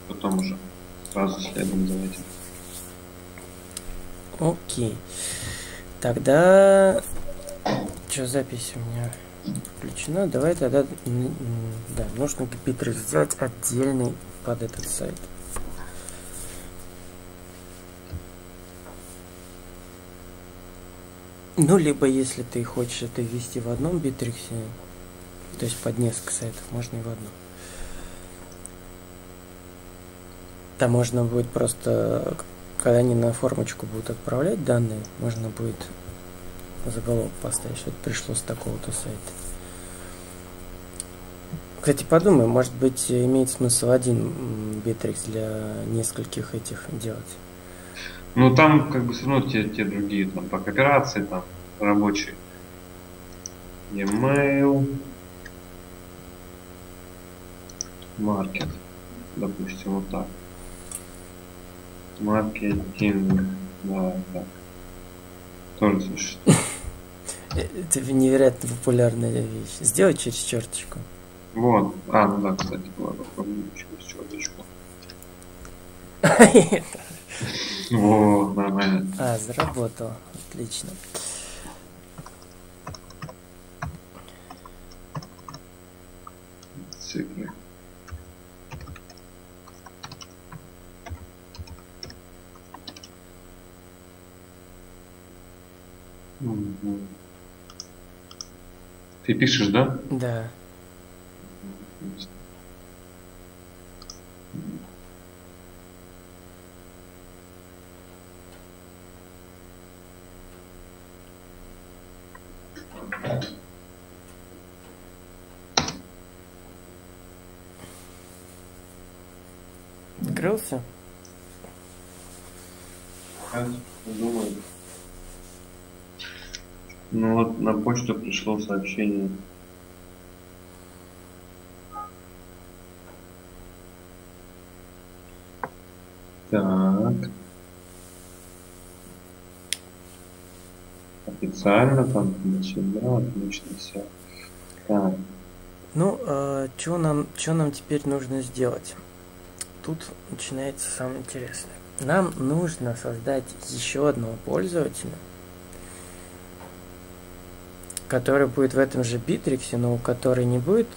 потом уже сразу следом за этим. Окей. Тогда... Что, запись у меня включена? Давай тогда... Да, нужно битрекс сделать отдельный под этот сайт. Ну, либо если ты хочешь это ввести в одном битрексе, то есть под несколько сайтов, можно и в одном. Там можно будет просто, когда они на формочку будут отправлять данные, можно будет заголовок поставить, что это пришло с такого-то сайта. Кстати, подумай, может быть, имеет смысл один битрекс для нескольких этих делать. Ну там как бы все равно те другие, там по кооперации, там рабочие. E-mail, маркет, допустим, вот так. Маркетинг, да, так. Тоже существует. Это невероятно популярная вещь. Сделать через черточку. Вот. Ну да, кстати, была попробуем через черточку. Вот, нормально. Заработал. Отлично. Цифры. Угу. Ты пишешь, да? Да. Открылся? Думаю. Ну вот на почту пришло сообщение. Так. Официально там, значит, да, отлично все. Так. Ну, что нам теперь нужно сделать? Тут начинается самое интересное. Нам нужно создать еще одного пользователя, который будет в этом же битрексе, но у которой не будет...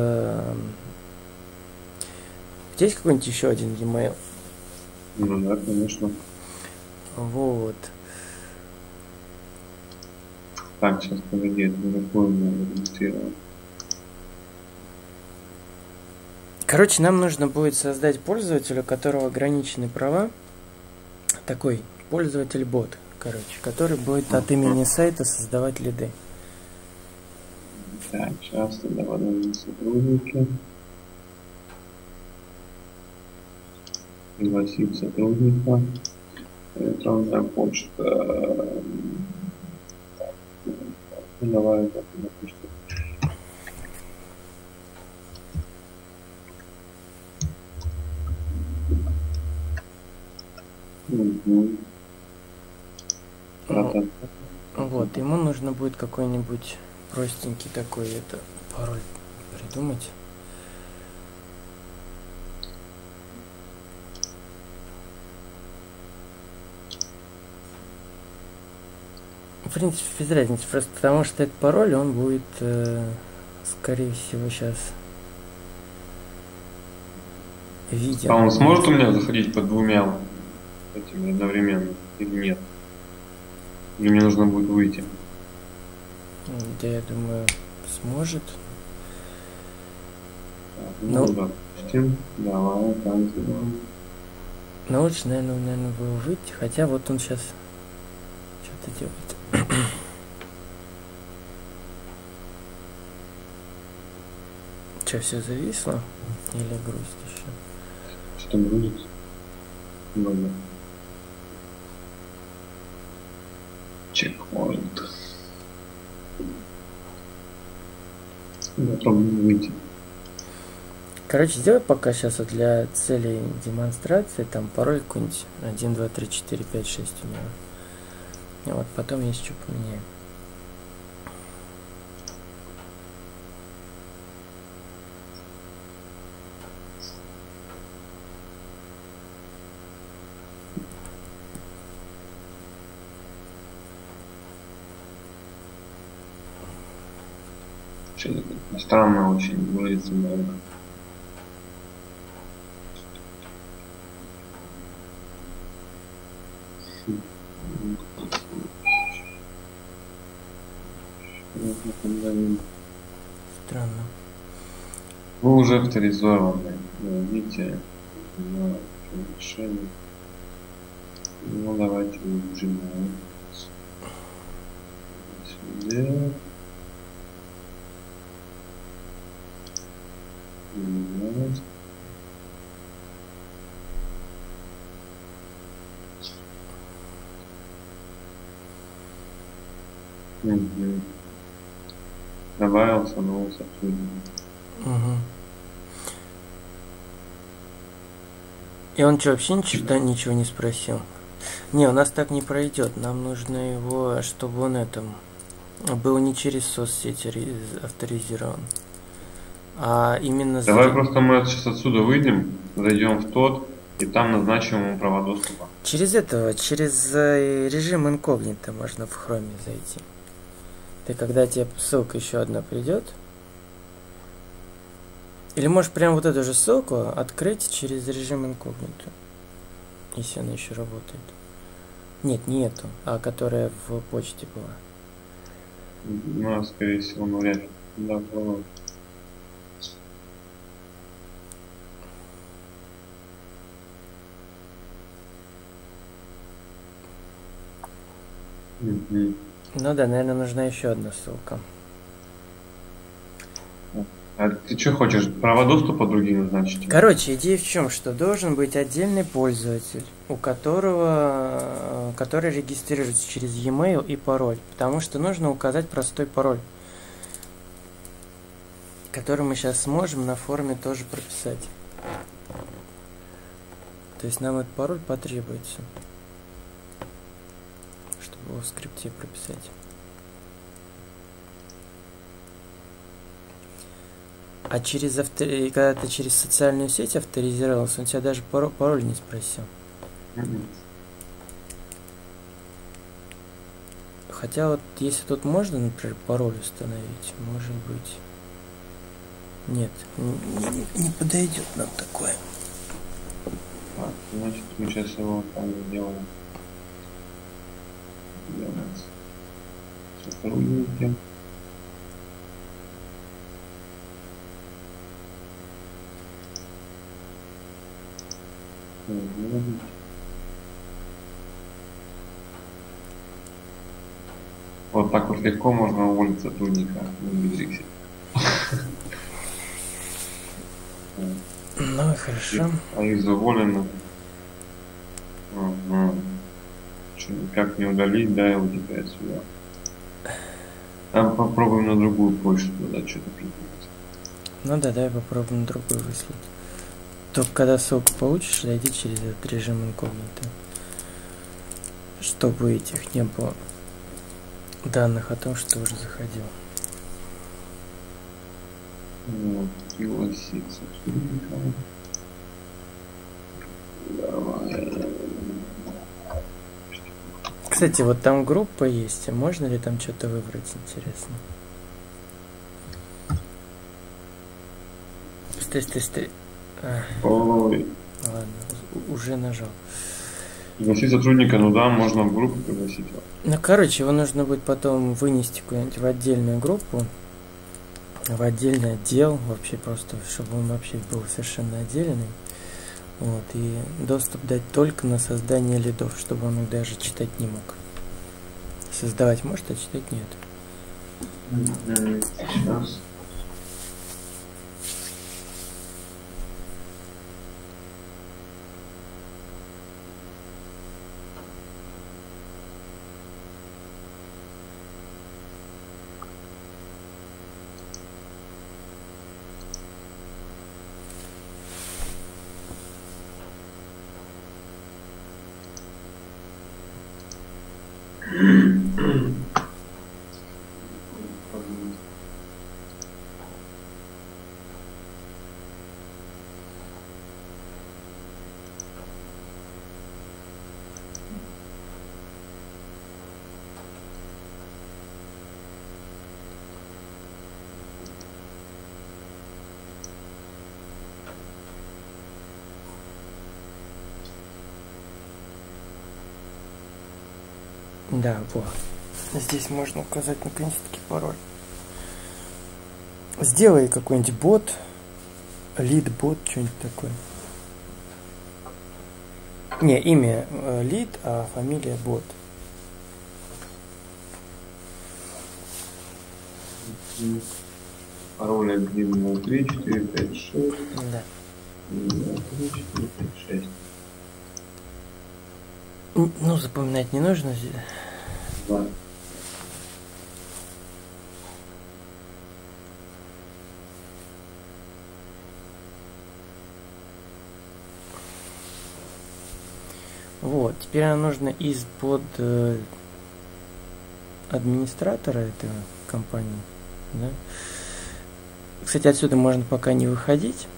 Здесь какой-нибудь еще один e-mail? Ну да, конечно. Вот. Так, сейчас погоди, это какой у меня зарегистрирован. Короче, нам нужно будет создать пользователя, у которого ограничены права. Такой пользователь-бот, короче, который будет от имени сайта создавать лиды. Так, сейчас тогда подойдем сотрудники. Пригласить сотрудника. Электронная почта. Давай, допустим. Вот, ему нужно будет какой-нибудь простенький такой пароль придумать. В принципе, без разницы, просто потому что этот пароль, он будет, скорее всего, сейчас виден. А он сможет у меня заходить под двумя этими одновременно или нет? Или мне нужно будет выйти? Да, я думаю, сможет. Ну, допустим, давай там сделаем. Но лучше, наверное, было выйти, хотя вот он сейчас что-то делает. Что, все зависло? Или грусть еще? Что грузится? Ладно. Чекпоинт. Попробуем выйти. Короче, сделай пока сейчас вот для целей демонстрации там пароль какой-нибудь 1, 2, 3, 4, 5, 6 у него. И вот потом есть что поменяем. Что-то странно очень грузится много. Странно. Вы уже авторизованы. Видите, решение. Ну давайте нажимаем. Сюда. Угу. Добавился новый сотрудник. Угу. И он что, вообще ничего не спросил? Не, у нас так не пройдет. Нам нужно его, чтобы он был не через соцсети авторизирован, а именно... Давай просто мы сейчас отсюда выйдем, зайдем в тот, и там назначим ему права доступа. Через режим инкогнито можно в хроме зайти. Ты когда тебе ссылка еще одна придет, или можешь прям вот эту же ссылку открыть через режим инкогнито, если она еще работает. Нет, не эту, а которая в почте была. Ну, скорее всего, вряд ли. Да, было. Угу. Ну да, наверное, нужна еще одна ссылка. А ты что хочешь, права доступа другим назначить? Короче, идея в чем, что должен быть отдельный пользователь, который регистрируется через e-mail и пароль, потому что нужно указать простой пароль, который мы сейчас сможем на форуме тоже прописать. То есть нам этот пароль потребуется, чтобы его в скрипте прописать. А когда ты через социальную сеть авторизировался, он тебя даже пароль не спросил. Хотя вот если тут можно, например, пароль установить, может быть... Нет, не подойдет нам такое. Так, значит, мы сейчас его там сделаем. Сотрудники. Вот так вот легко можно уволить сотрудника в Битриксе. Ну и хорошо. А из уволенных. Ага. Что, никак не удалить, да, его теперь отсюда. А попробуем на другую почту, да, что-то придумать. Ну да, давай попробуем на другую выслать. Только когда ссылку получишь, зайди через этот режим инкогнито. Чтобы этих не было данных о том, что ты уже заходил. Вот, пригласить сотрудника. Давай. Кстати, вот там группа есть, а можно ли там что-то выбрать, интересно? Стой. Ой. Ладно, уже нажал. Пригласить сотрудника, ну да, можно в группу пригласить. Ну, короче, его нужно будет потом вынести куда-нибудь в отдельную группу, в отдельный отдел, вообще просто, чтобы он вообще был совершенно отдельный. Вот, и доступ дать только на создание лидов, чтобы он их даже читать не мог. Создавать может, а читать нет. Сейчас. Да, вот. Здесь можно указать наконец-таки пароль. Сделай какой-нибудь бот, лид-бот, что-нибудь такое. Не, имя лид, а фамилия бот. Пароль 1, 3, 4, 5, 6. Да. 1, 3, 4, 5, 6. Ну, запоминать не нужно. Да. Вот, теперь нам нужно из-под администратора этой компании. Да? Кстати, отсюда можно пока не выходить.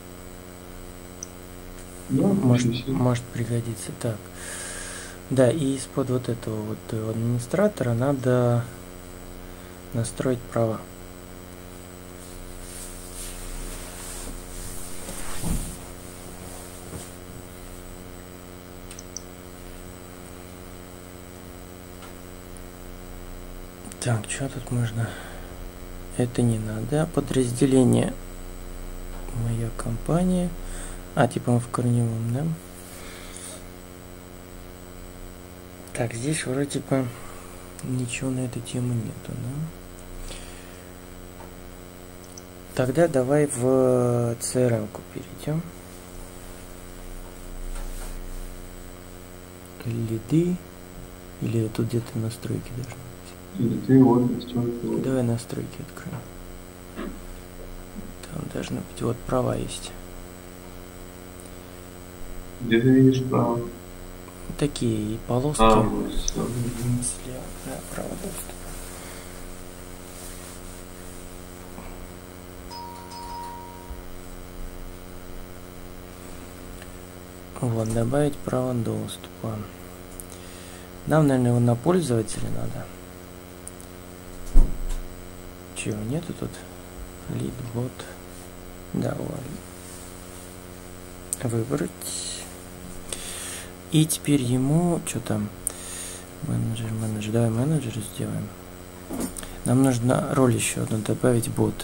Да, может пригодиться. Так. Да, и из-под вот этого вот администратора надо настроить права. Так, что тут можно? Это не надо. Подразделение моя компания. Типа мы в корневом, да? Так, здесь вроде бы ничего на эту тему нету, да? Тогда давай в CRM-ку перейдем. Лиды. Или тут где-то настройки должны быть? Ты вот настройки. Давай настройки откроем. Там должны быть вот права есть. Где ты видишь право? Такие и полоски. Вот все. Слева, да, право доступа. Вот, добавить право доступа. Нам, наверное, его на пользователя надо. Чего нету тут? Лид-бот. Да, вот. Выбрать. И теперь ему, что там? Менеджер. Давай менеджер сделаем. Нам нужно роль еще одну добавить, бот.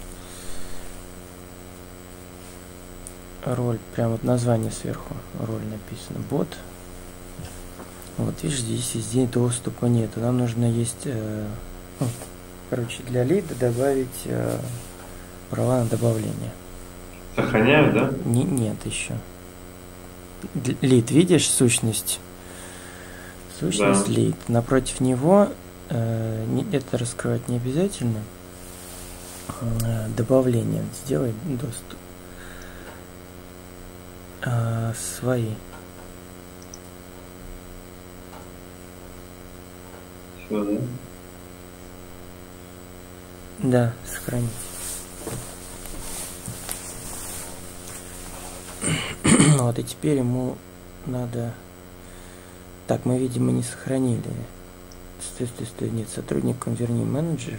Роль, прям вот название сверху. Роль написано, бот. Вот, видишь, здесь везде доступа нету. Нам нужно есть, короче, для лида добавить права на добавление. Сохраняю, да? Нет еще. Лид, видишь, сущность? Сущность Да. лид. Напротив него, это раскрывать не обязательно. Добавление. Сделай доступ. Свои. Все, да? Да, сохранить. Вот, и теперь ему надо... Так, мы, видимо, не сохранили. Стой, нет, сотрудникам верни менеджер.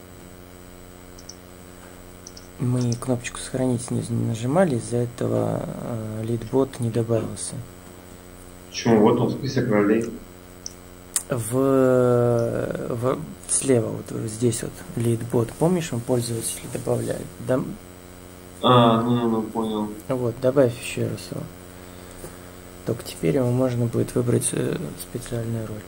Мы кнопочку сохранить снизу не нажимали, из-за этого лидбот не добавился. Почему? Вот он, список ролей. Слева, вот здесь вот лидбот. Помнишь, он пользователи добавляет? Да? Понял. Вот, добавь еще раз его. Только теперь ему можно будет выбрать специальную роль.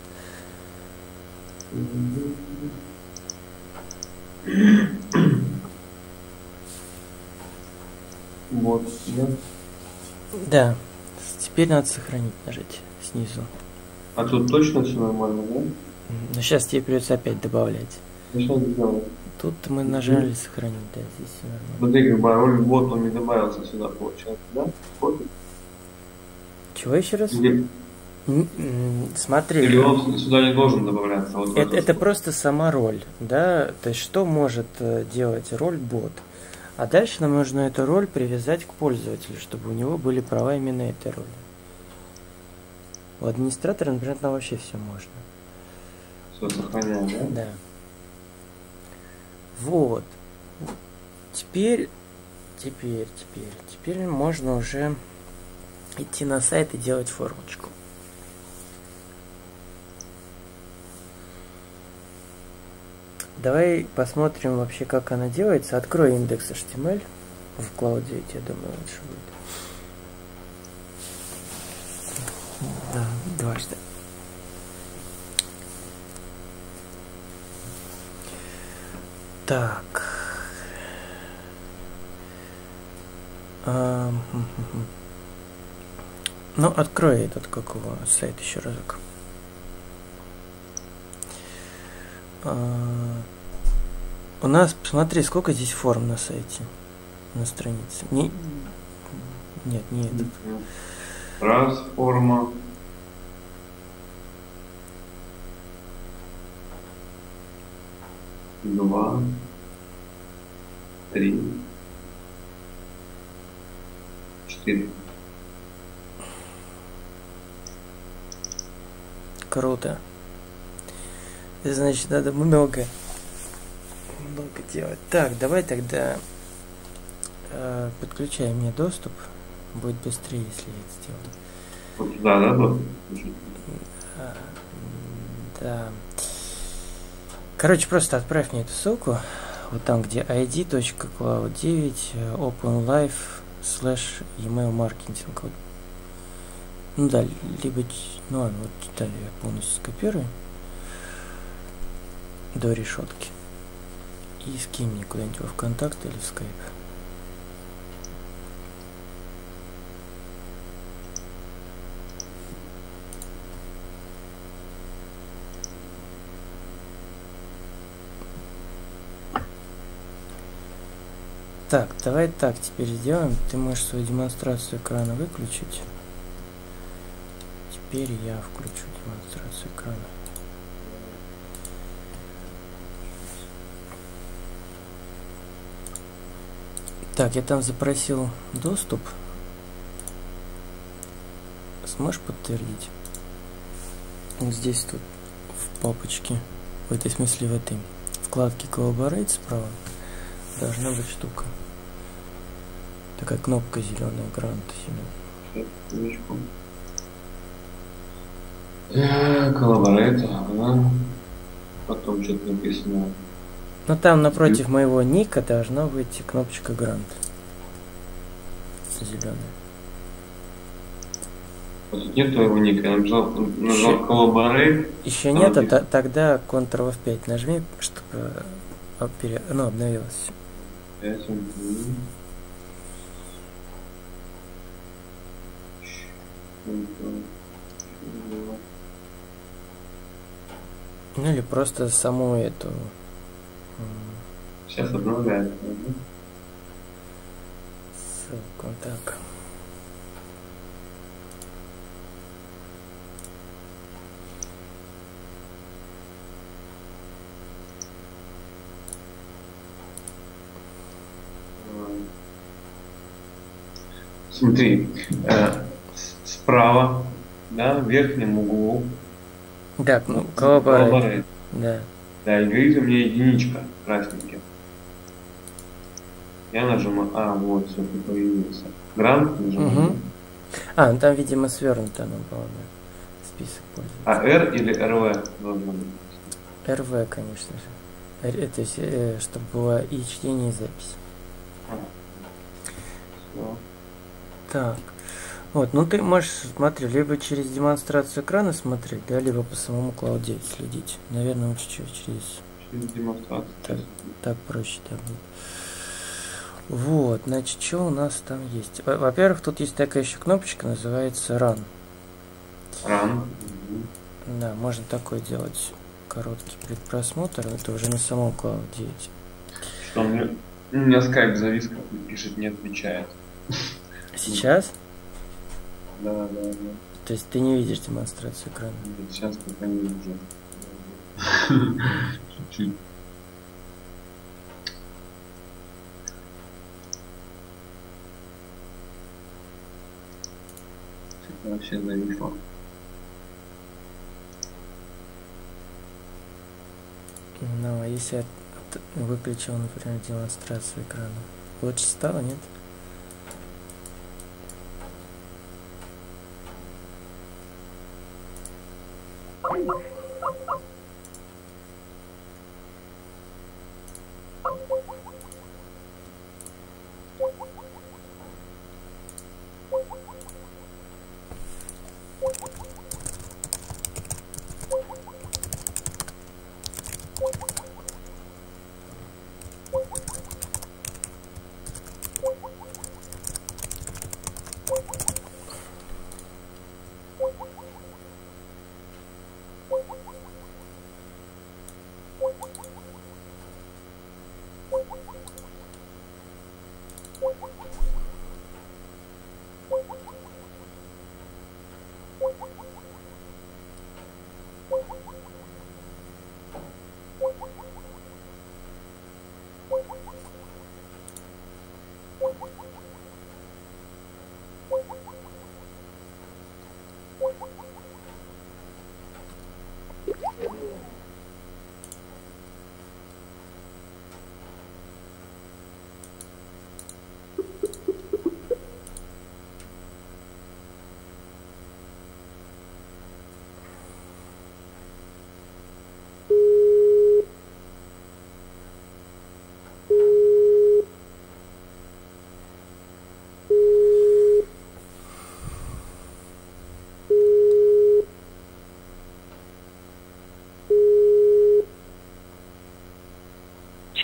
Вот, да? Да. Теперь надо сохранить, нажать снизу. А тут точно все нормально, да? Но сейчас тебе придется опять добавлять. Сейчас сделаю. Тут мы нажали сохранить, да, здесь все нормально. Смотри, как бы роль бот он не добавился сюда, получается, да? Кофе? Чего еще раз? Смотри. Или он сюда не должен добавляться? Вот это просто сама роль, да? То есть что может делать роль бот? А дальше нам нужно эту роль привязать к пользователю, чтобы у него были права именно этой роли. У администратора, например, там вообще все можно. Все, сохраняем, да? Да. Вот. Теперь можно уже идти на сайт и делать формочку. давай посмотрим вообще, как она делается. Открой индекс HTML в Cloud 9, я думаю, лучше будет. Да, дважды. Так. Ну, открой этот, как его, сайт еще разок. У нас, посмотри, сколько здесь форм на сайте, на странице. Нет, не этот. Раз форма. Два. Три. 4. Круто. Значит, надо много делать. Так, давай тогда подключай мне доступ. Будет быстрее, если я это сделаю. Вот туда, да, доступ? Да. Короче, просто отправь мне эту ссылку. Вот там, где id.cloud9 openlive/email marketing. Вот. Ну да, либо, ну ладно, вот детали я полностью скопирую до решетки и скинь мне куда-нибудь во ВКонтакте или в Skype. Так, давай так теперь сделаем. Ты можешь свою демонстрацию экрана выключить. Теперь я включу демонстрацию экрана. Так, я там запросил доступ. Сможешь подтвердить? Вот здесь тут в папочке, в этой смысле в этой вкладке Collaborate справа должна быть штука. Такая кнопка зеленая, грант зеленый. Collaborate, ага. Потом что-то написано. Ну там напротив моего ника должна быть кнопочка грант. Зеленая. Вот нет твоего ника, я нажал Collaborate. Еще нет, тогда Ctrl F5 нажми, чтобы обновилось. 5, ну или просто саму эту. Сейчас обновляется. Ссылку, так. Смотри, справа, да, в верхнем углу. Так, ну, Collaborate. Да. Да, и говорит у меня единичка красненькая. Я нажимаю, вот, все, появился. Грант нажимаю. Угу. Ну там, видимо, свернуто оно было, да. Список пользователей. R или RV должно быть? RV, конечно же. То есть, чтобы было и чтение, и запись. Все. Так. Вот, ну ты можешь, смотри, либо через демонстрацию экрана смотреть, да, либо по самому Cloud 9 следить. Наверное, лучше через демонстрацию. Так проще, да, будет. Вот, значит, что у нас там есть? Во-первых, тут есть такая еще кнопочка, называется Run. Run. Да, можно такой делать короткий предпросмотр, это уже на самом Cloud 9. Что у меня Skype завис, как пишет, не отвечает. Сейчас? Да. То есть ты не видишь демонстрацию экрана? Нет, сейчас пока не вижу. Чуть-чуть. Вообще зависло. Ну, а если я выключил, например, демонстрацию экрана, лучше стало, нет?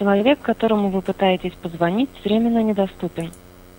Человек, которому вы пытаетесь позвонить, временно недоступен.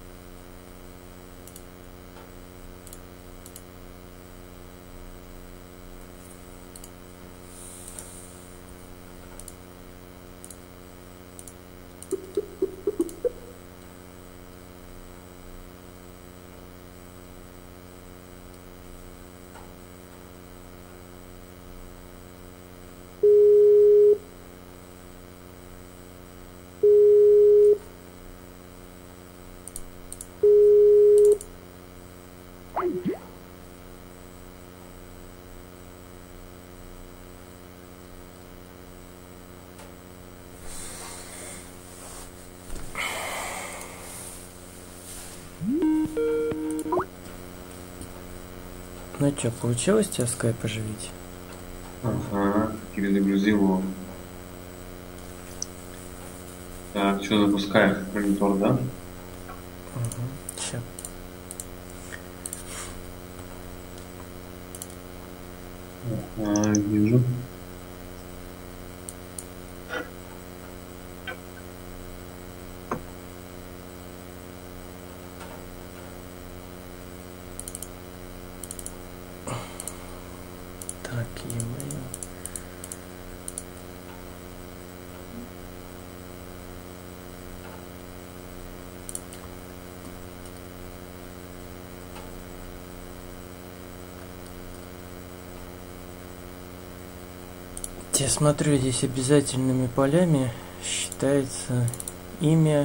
Ну что, получилось тебя скайп оживить? Ага, перезагрузил его. Так, что запускаешь? Монитор, да? Угу. Сейчас. Ага, вижу. Так, e-mail. Я смотрю, здесь обязательными полями считается имя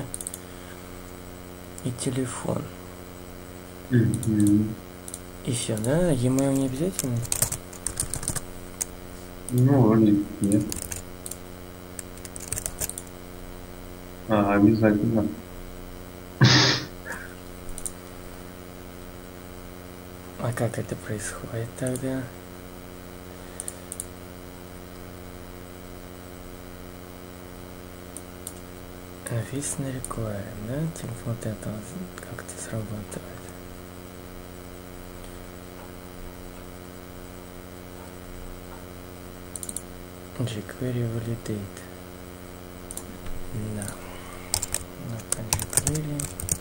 и телефон. И все, да? E-mail не обязательно? Ну, вроде нет. Обязательно. А как это происходит тогда? Висна require, да? Типа вот это как-то срабатывает. jQuery validate. Да. jQuery.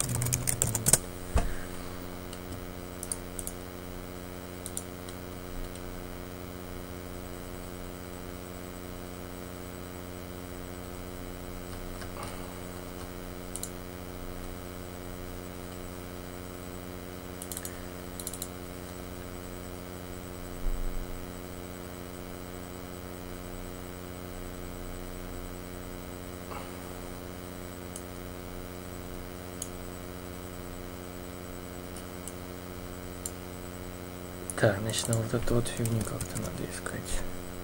Так, значит, вот эту вот фигню как-то надо искать.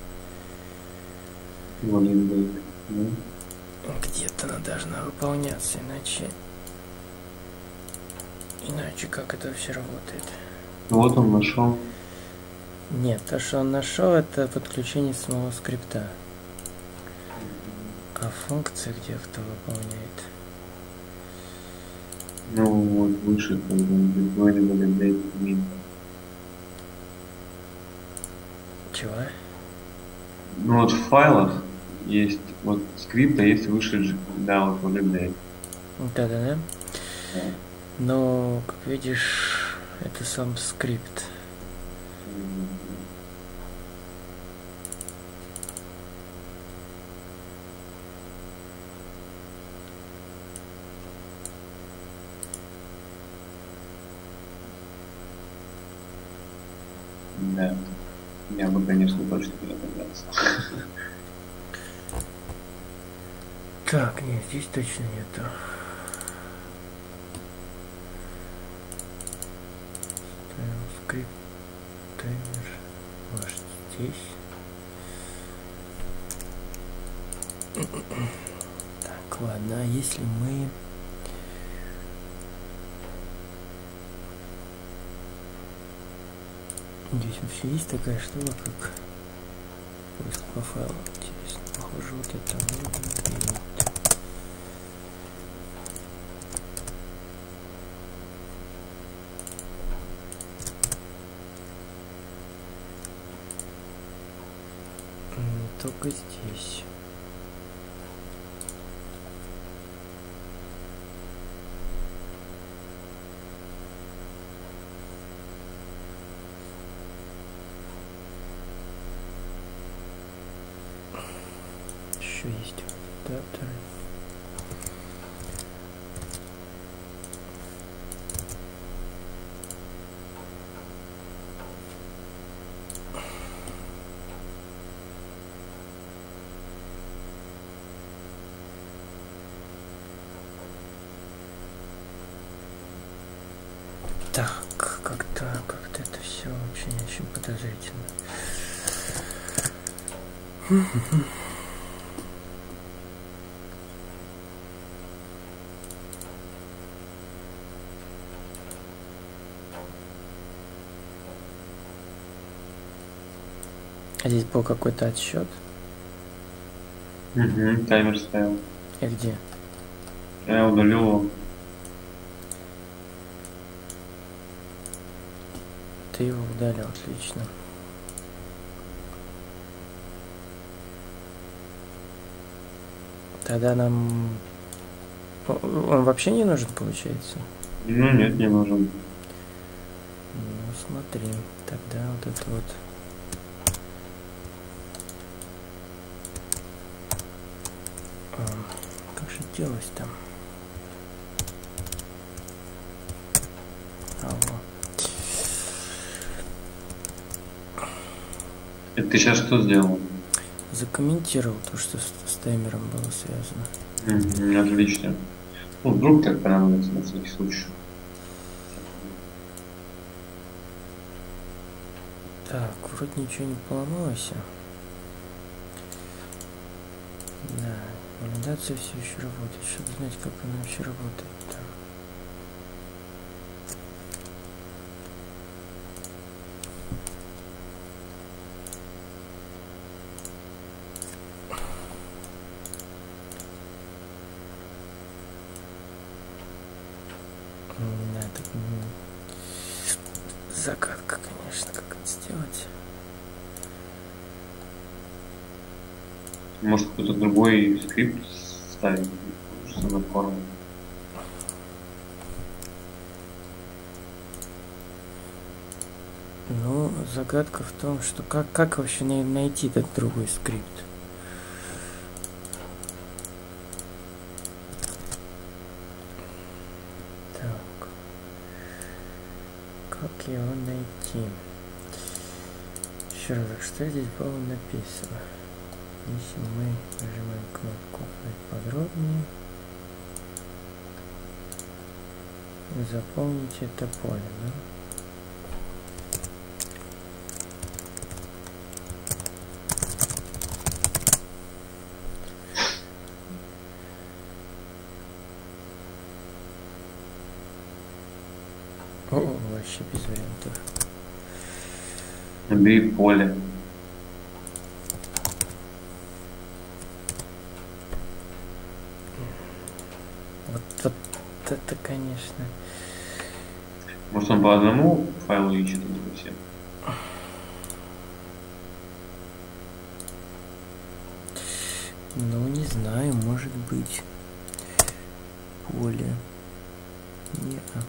Validate, да? Где-то она должна выполняться, иначе как это все работает? Вот он нашел. Нет, то, что он нашел, это подключение самого скрипта. А функция где кто выполняет? Ну вот выше там validate min. Чего? Ну вот в файлах есть вот скрипт, а есть выше, да, вот validate. Да. Да. Но, как видишь, это сам скрипт. Да. Я бы, конечно, точно не догадался. Так, нет, здесь точно нету. Ставим скрипт, таймер, может здесь. Так, ладно, а если мы... Здесь вообще есть такая штука, как поиск по файлу. Интересно, похоже, вот это вот. Только здесь. Еще есть адаптеры. Так, как-то это все вообще очень подозрительно. А здесь был какой-то отсчет. Угу, таймер стоял. И где? Я удалил его. Ты его удалил, отлично. Тогда нам... Он вообще не нужен, получается? Ну нет, не нужен. Ну, смотри. Тогда вот это вот... Как же делать там? Алло. Это ты сейчас что сделал? Закомментировал то, что с таймером было связано. Отлично. Ну, вдруг так понадобится на всякий случай. Так, вроде ничего не поломалось. Да, валидация все еще работает. Чтобы знать, как она вообще работает. Так. Да, так, загадка, конечно, как это сделать. Может, кто-то другой скрипт ставить, что на форму. Ну, загадка в том, что как вообще найти этот другой скрипт? Так. Как его найти? Еще раз, что здесь было написано? Если мы нажимаем кнопку «Подробнее», заполните это поле, да? О, вообще без вариантов. Набери поле. Вот это, конечно. Может, он по одному файлу ищет, а не по всем? Ну, не знаю, может быть. Поле. Не-а.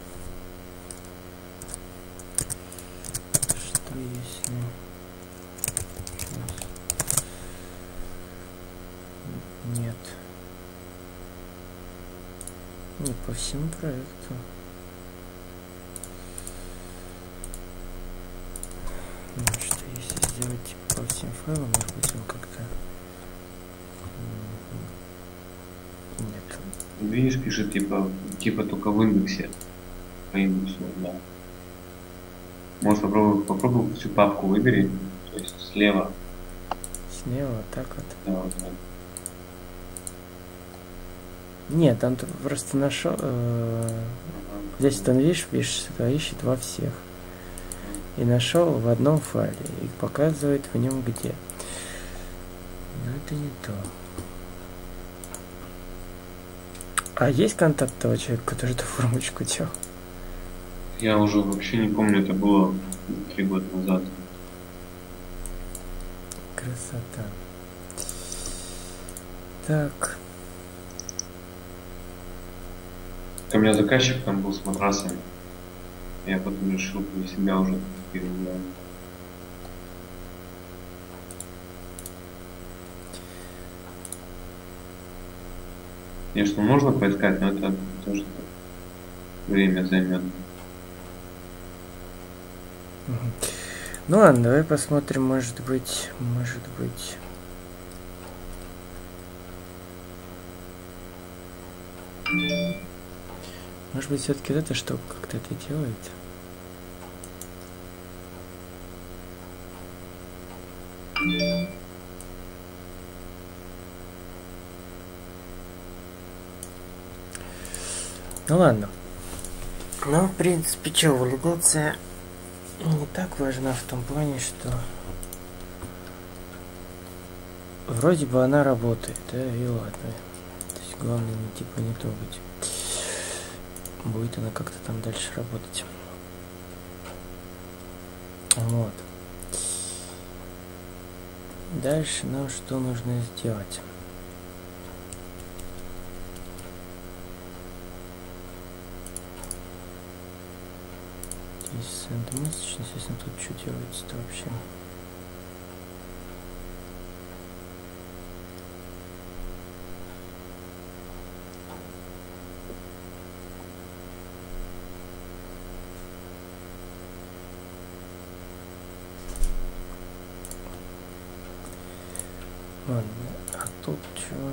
Что если... Сейчас. Нет. Не по всему проекту. Ну, что если сделать типа по всем файлам, может быть он как-то... Нет. Видишь, пишет типа только в индексе. По индексу, да. Может, попробуй всю папку выбери, то есть слева. Слева, так вот. Да, вот так. Нет, он просто нашел. Здесь он видишь, ищет во всех. И нашел в одном файле. И показывает в нем где. Но это не то. А есть контакт того человека, который эту формочку делал? Я уже вообще не помню, это было 3 года назад. Красота. Так. У меня заказчик там был с матрасами. Я потом решил для себя уже переделать. Конечно, можно поискать, но это тоже время займет. Ну ладно, давай посмотрим, может быть. Может быть, все-таки эта штука как-то это делает. Ну ладно. Ну, в принципе, что, валидация не так важна в том плане, что вроде бы она работает, да, и ладно. То есть главное не трогать. Будет она как-то там дальше работать. Вот. Дальше нам что нужно сделать? Здесь send message, естественно, тут что делается-то вообще? Ладно, а тут чего?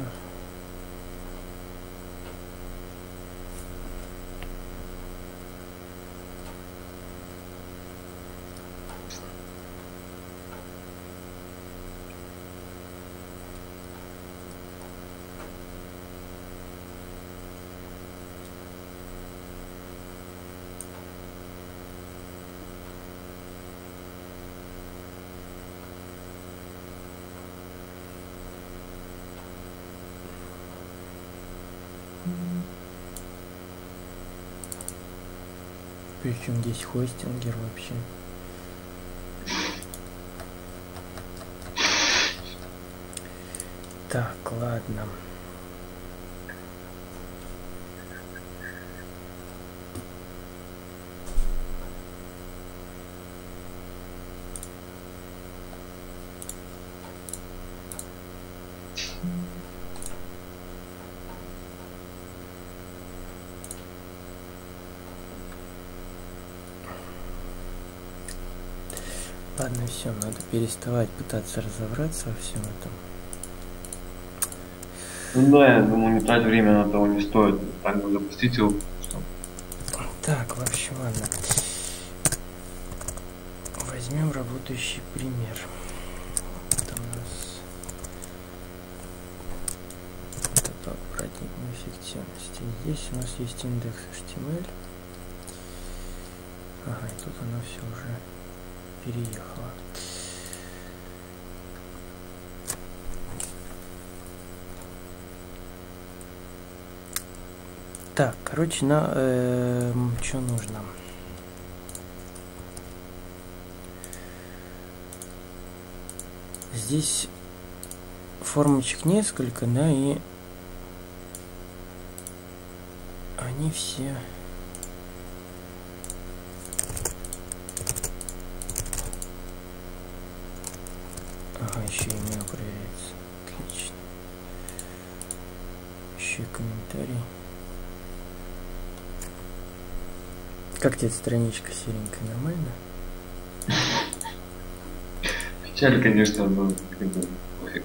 Причем здесь хостингер вообще? Так, ладно. Ладно, все, надо переставать пытаться разобраться во всем этом. Ну да, я думаю, не тратить время на того не стоит. Так бы запустить его. Так, в общем, ладно. Возьмем работающий пример. Это у нас это парадигма эффективности. Здесь у нас есть индекс HTML. Ага, и тут оно все уже переехала. Так, короче, что нужно? Здесь формочек несколько, да, и они все... Ага, еще email проверяется. Отлично. Еще и комментарий. Как тебе страничка серенькая, нормально? Печаль, конечно, но как бы пофиг.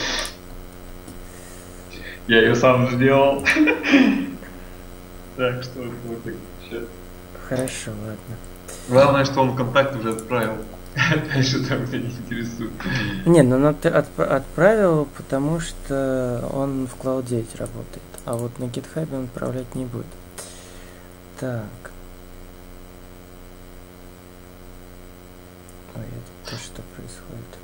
Я ее сам сделал. Так что пофиг. Хорошо, ладно. Главное, что он ВКонтакте уже отправил. Дальше там меня не интересует. Не, ну ты отправил, потому что он в Cloud 9 работает. А вот на GitHub он отправлять не будет. Так. Ой, это то, что происходит.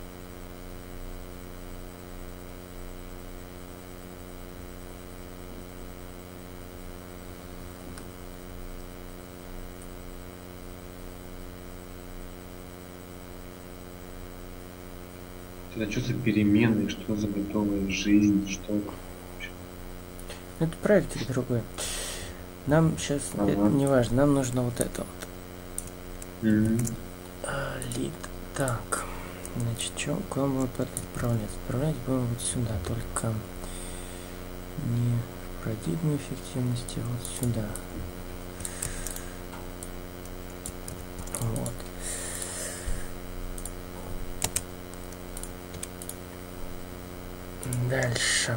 Это что за перемены, что за готовая жизнь, что... Это проект другой. Нам сейчас, это не важно, нам нужно вот это вот. Лид. Так. Значит, куда мы будем отправлять? Отправлять будем вот сюда, только не парадигмы эффективности вот сюда. Вот. Дальше.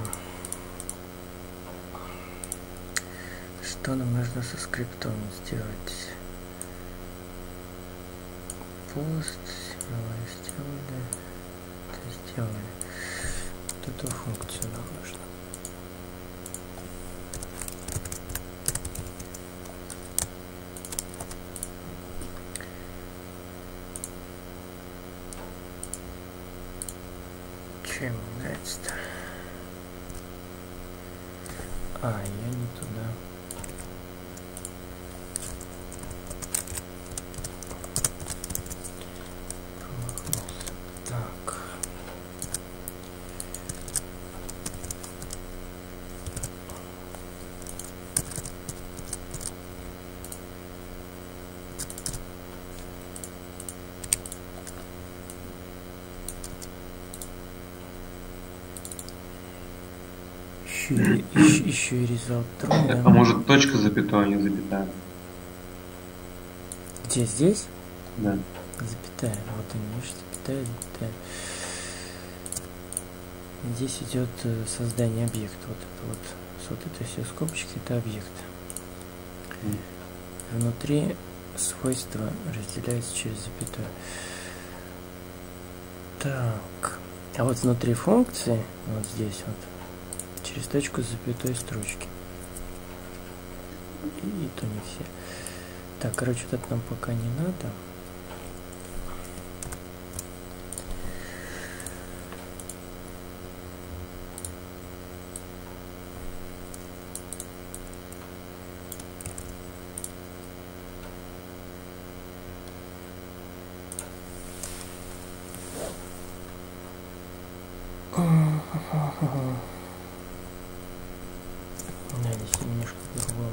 Что нам нужно со скриптом сделать? Пост, сделали, это сделали. Вот эту функцию нам нужно. Чем является-то? А, я не туда. Промахнулся. Так. Еще и result true, А да? может точка запятая, а не запятая? Где здесь? Да. Запятая. Вот они, видишь, запятая, запятая. Здесь идет создание объекта. Вот это все скобочки, это объект. Внутри свойства разделяются через запятую. Так. А вот внутри функции, вот здесь вот, через точку с запятой строчки. И то не все. Так, короче, вот это нам пока не надо. Да, здесь немножко по-другому.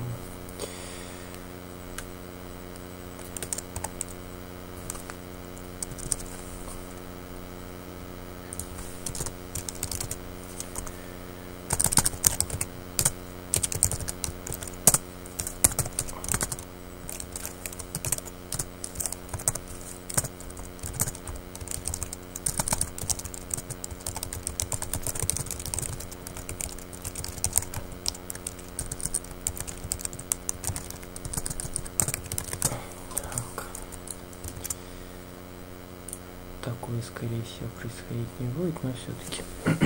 Такое, скорее всего, происходить не будет, но все-таки.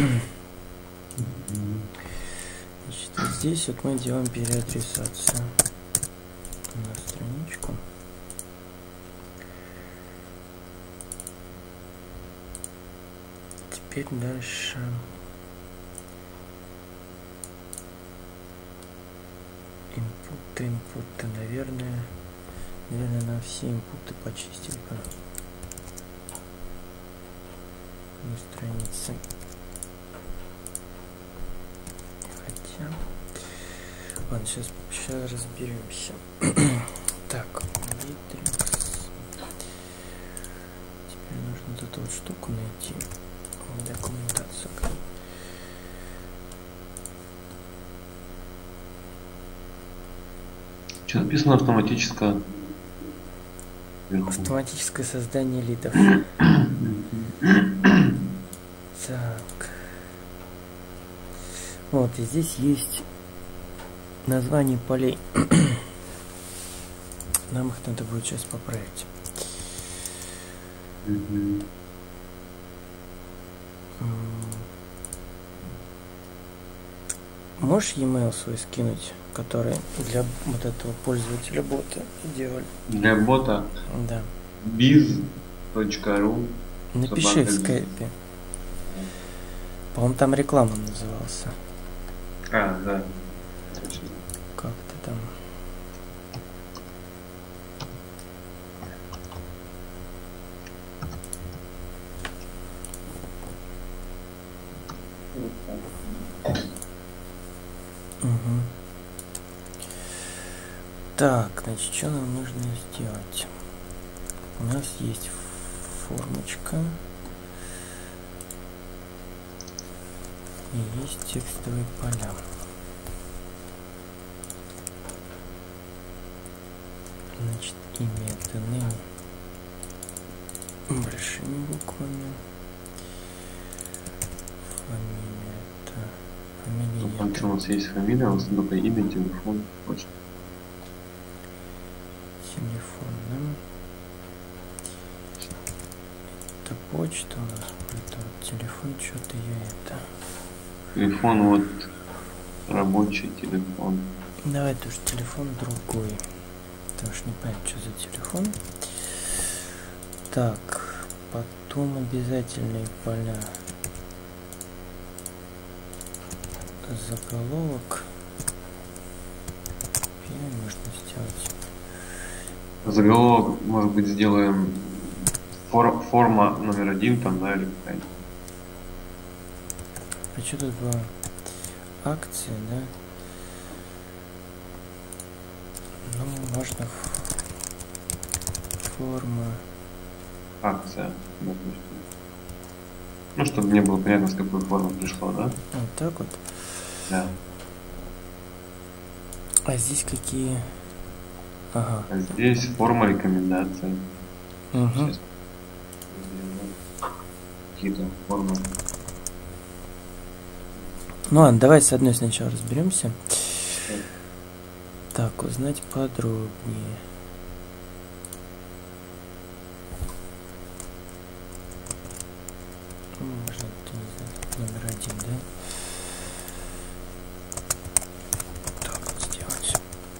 Значит, вот здесь вот мы делаем переадресацию на страничку. Теперь дальше. Инпуты, наверное, на все инпуты почистили. Страницы. Хотя. Ладно, сейчас разберемся. Так, Matrix. Теперь нужно вот эту вот штуку найти. Документацию. Что написано автоматическое? Автоматическое создание лидов. Так. Вот, и здесь есть название полей. Нам их надо будет сейчас поправить. Можешь e-mail свой скинуть, который для вот этого пользователя бота делали? Для бота? Да. biz.ru. Напиши в скайпе. По-моему, там реклама назывался. А, да. Точно. Как ты там? Угу. Так, значит, что нам нужно сделать? У нас есть формочка. И есть текстовые поля. Значит, имя это name большими буквами. Фамилия это... Тут Фамилия у нас есть фамилия, у нас только имя, телефон, почта. телефон, да? Это почта у нас будет, а вот телефон, что-то я это... Телефон вот рабочий телефон. Давай тоже телефон другой. Потому что не понятно, что за телефон. Так, потом обязательные поля. Заголовок. Можно сделать. Заголовок, может быть, сделаем форма номер 1 там, да, или какая-нибудь. А что тут была? Акция, да? Ну, можно форма. Акция, допустим. Ну, чтобы мне было понятно, с какой формы пришло, да? Вот так вот. Да. А здесь какие? Ага. А здесь форма рекомендаций. Угу. Сейчас какие-то формы. Ну ладно, давай с одной сначала разберемся. Так, узнать подробнее. Ну, можно, не знаю, номер 1, да? Так вот сделать.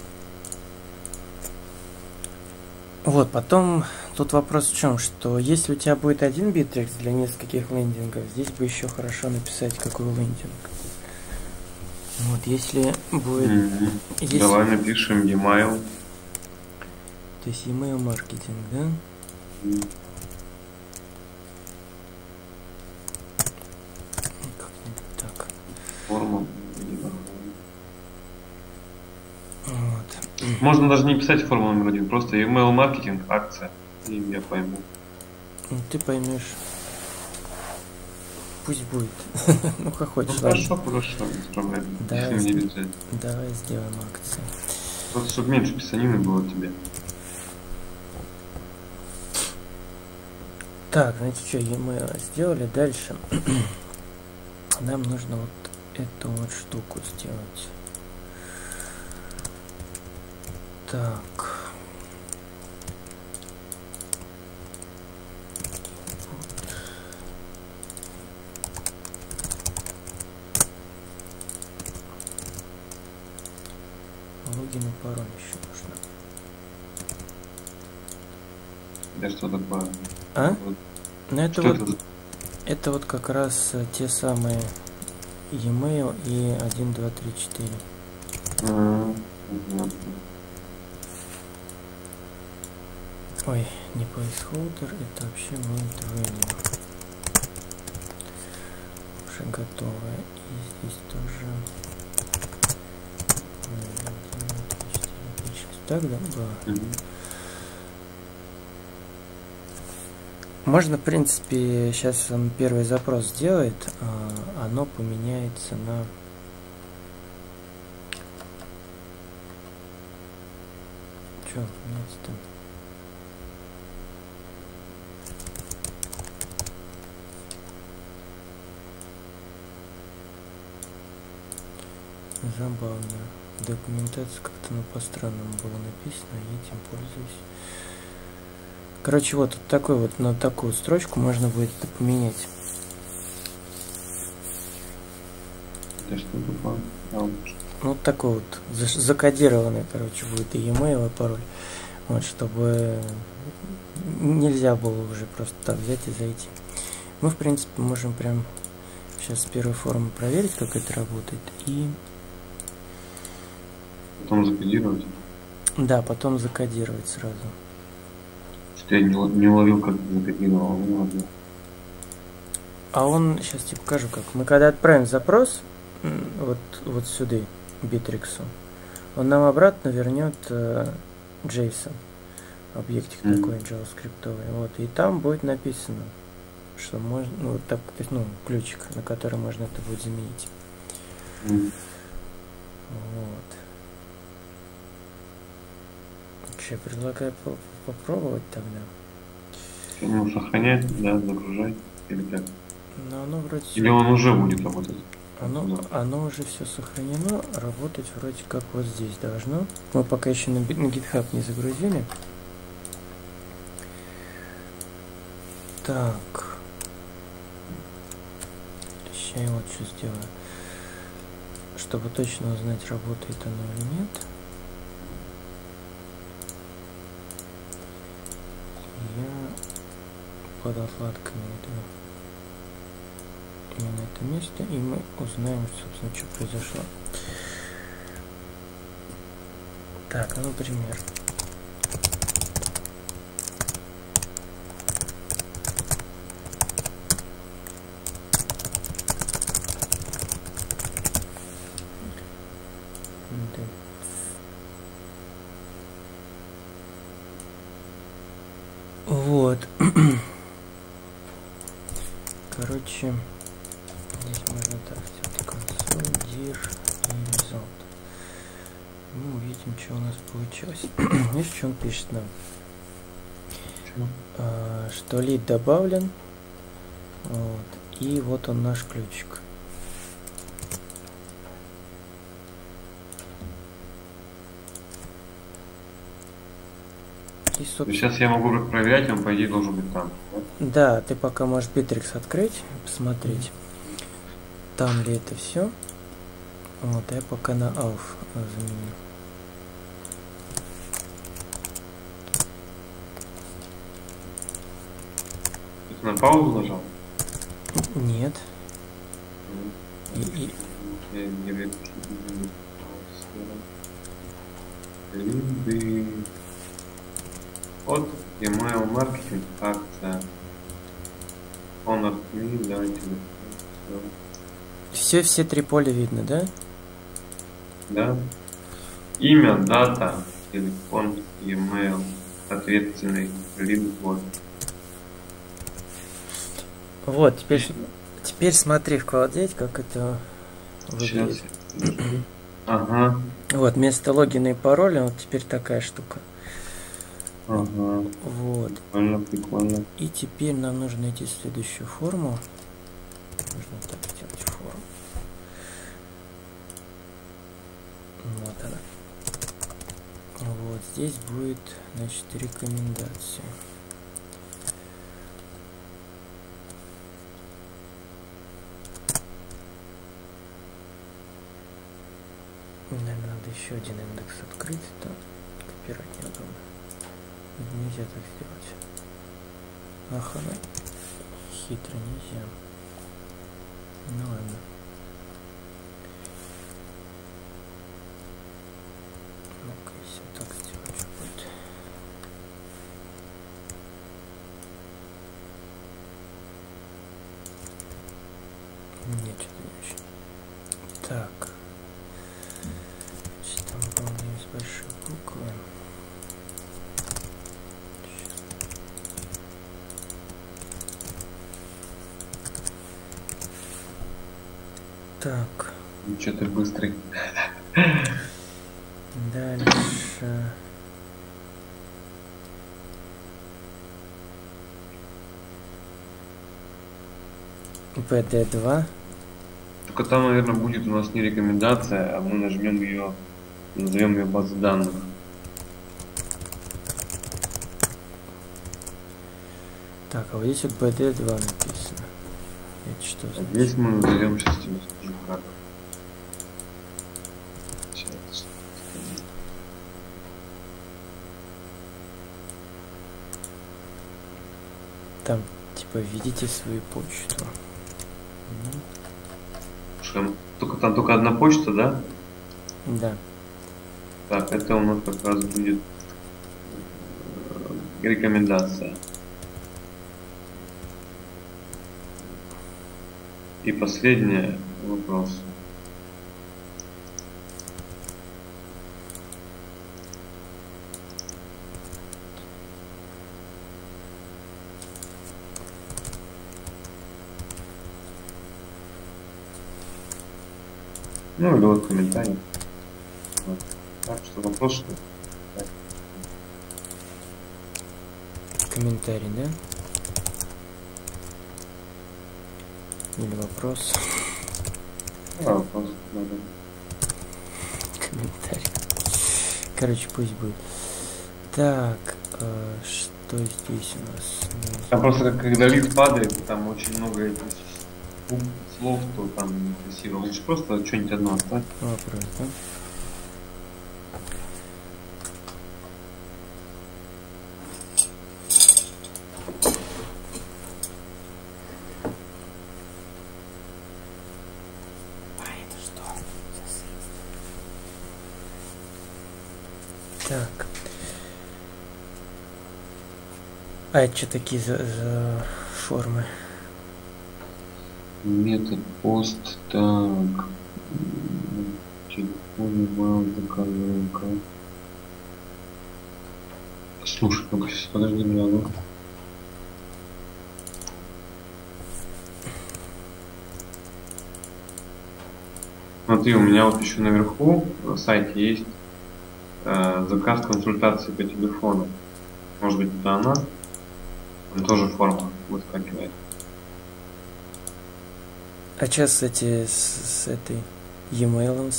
Вот, потом тут вопрос в чем, что если у тебя будет один битрекс для нескольких лендингов, здесь бы еще хорошо написать, какой лендинг. Вот, если будет... Если... Давай напишем e-mail. То есть email маркетинг, да? Как-нибудь так. Форму. Вот. Можно даже не писать форму номер 1, просто email маркетинг, акция. И я пойму. Ну, ты поймешь. Пусть будет. Ну, как хочешь. Ну, хорошо, без проблем. Давай, Если мне нельзя. давай сделаем акцию. Просто чтобы меньше писанины было тебе. Так, значит, что, e-mail сделали. Дальше нам нужно вот эту вот штуку сделать. Так. Логин и пароль еще нужно. Да что такое? А? Вот. Ну это Что вот, это вот как раз те самые e-mail и 1, 2, 3, 4. Ой, не placeholder, это вообще moment value. Уже готовое. И здесь тоже 1, 2, 3, 4, 5, 6. Так, да? Да. Можно, в принципе, сейчас он первый запрос сделает, а оно поменяется на... Что поменяется-то? Забавно. Документация как-то по-странному было написано, я этим пользуюсь. Короче, вот такой вот, на такую строчку можно будет это поменять. Это что такое? Ну, вот такой вот закодированный, короче, будет и e-mail, и пароль. Вот, чтобы нельзя было уже просто так взять и зайти. Мы, в принципе, можем прям сейчас с первой формы проверить, как это работает. И... Потом закодировать? Да, потом закодировать сразу. Что я не уловил, как ты закодировал. Ну, ладно. А он, сейчас тебе покажу как. Мы когда отправим запрос, вот сюда, Bittrex, он нам обратно вернет JSON. Объектик такой JavaScript. Вот, и там будет написано, что можно, ну, вот так, то есть, ну, ключик, на который можно это будет заменить. Вот. что, я предлагаю попробовать тогда. Ну, сохранять, да, загружать, или как? Но оно вроде... Или он уже будет работать? Оно уже все сохранено, работать вроде как вот здесь должно. Мы пока еще на GitHub не загрузили. Так. Сейчас я вот что сделаю. Чтобы точно узнать, работает оно или нет. Я под отладками иду именно на это место, и мы узнаем, собственно, что произошло. Так, ну, например. Вот. Короче, здесь можно так сделать console, dir и result. Мы увидим, что у нас получилось. Видишь, что он пишет нам? Что лид добавлен. Вот. И вот он наш ключик. И, сейчас я могу проверять, он по идее должен быть там. Да, ты пока можешь Bittrex открыть, посмотреть, там ли это все. Вот, я пока на Alf заменю. Ты на паузу нажал? Нет. Вот email маркетинг, акция. Honor me, давайте. Все три поля видно, да? Да. Имя, дата, телефон, email, ответственный, лид-бот. Вот, теперь смотри в квадрате, как это выглядит. Ага. Вот, вместо логина и пароля вот теперь такая штука. Ага. Вот. Прикольно, прикольно. И теперь нам нужно найти следующую форму. Нужно так сделать форму. Вот она. Вот здесь будет, значит, рекомендация. Наверное, надо еще один индекс открыть, то копировать неудобно. Нельзя так сделать. Ага, хитро нельзя. Ну ладно. Ну-ка, если так сделать, что будет? Нет, что-то не очень. Так. Значит, там выполняем с большой буквы. Так. Че ты быстрый. Дальше. PD2. Только там, наверное, будет у нас не рекомендация, а мы нажмем ее, назовем ее базу данных. Так, а вот здесь вот BD2 написано. Это что значит? Здесь мы назовем, сейчас тебе скажу как. Сейчас. Там, типа, введите свою почту. Что, там только одна почта, да? Да. Так, это у нас как раз будет рекомендация. И последний вопрос. Ну или вот комментарий. Вот. Так что вопрос, что... комментарий, да? Или вопрос? Вопрос, надо. Комментарий. Короче, пусть будет. Так, что здесь у нас? Там просто, когда лид падает, там очень много этих слов, то там некрасиво. Лучше просто что-нибудь одно оставь. Вопрос, да? Так. А это что такие за формы? Метод пост, так. Телефон, email, заказывалка. Слушай, ну-ка сейчас, подожди, гляну. Смотри, у меня вот еще наверху на сайте есть заказ консультации по телефону. Может быть, это она? Там тоже форма выскакивает. А сейчас эти с этой e-mail,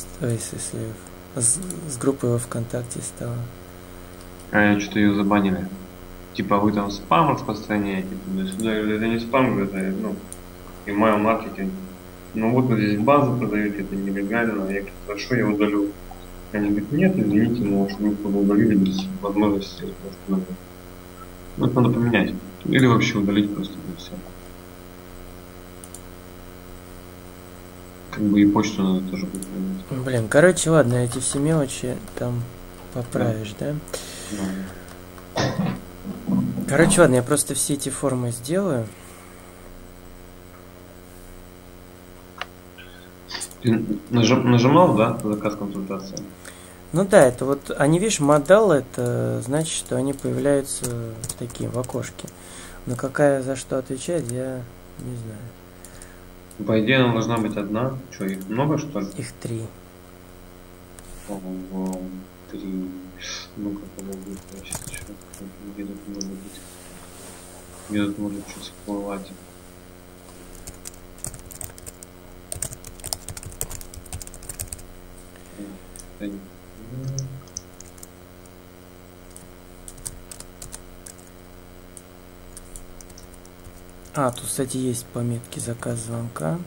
с группой во ВКонтакте стало. А что-то ее забанили. Типа вы там спам распространяете туда-сюда. Это не спам, это email маркетинг. Ну вот вы здесь базу продаете, это нелегально. Я говорю, хорошо, я удалю. Они говорят, нет, извините, но уж вы удалили без возможности восстановить. Ну это надо поменять. Или вообще удалить просто и все. Как бы и почту надо тоже будет поменять. Блин, короче, ладно, эти все мелочи там поправишь, да? Короче, ладно, я просто все эти формы сделаю. Ты нажимал, да, заказ консультации? Ну да, это вот, они, видишь, модал, это значит, что они появляются такие в окошке. Но какая за что отвечает, я не знаю. По идее, она должна быть одна. Что, их много, что ли? Их 3. Ого, 3. Ну-ка, подожди, я сейчас еще где тут может быть. Где тут может что всплывать. А, тут, кстати, есть пометки заказ звонка.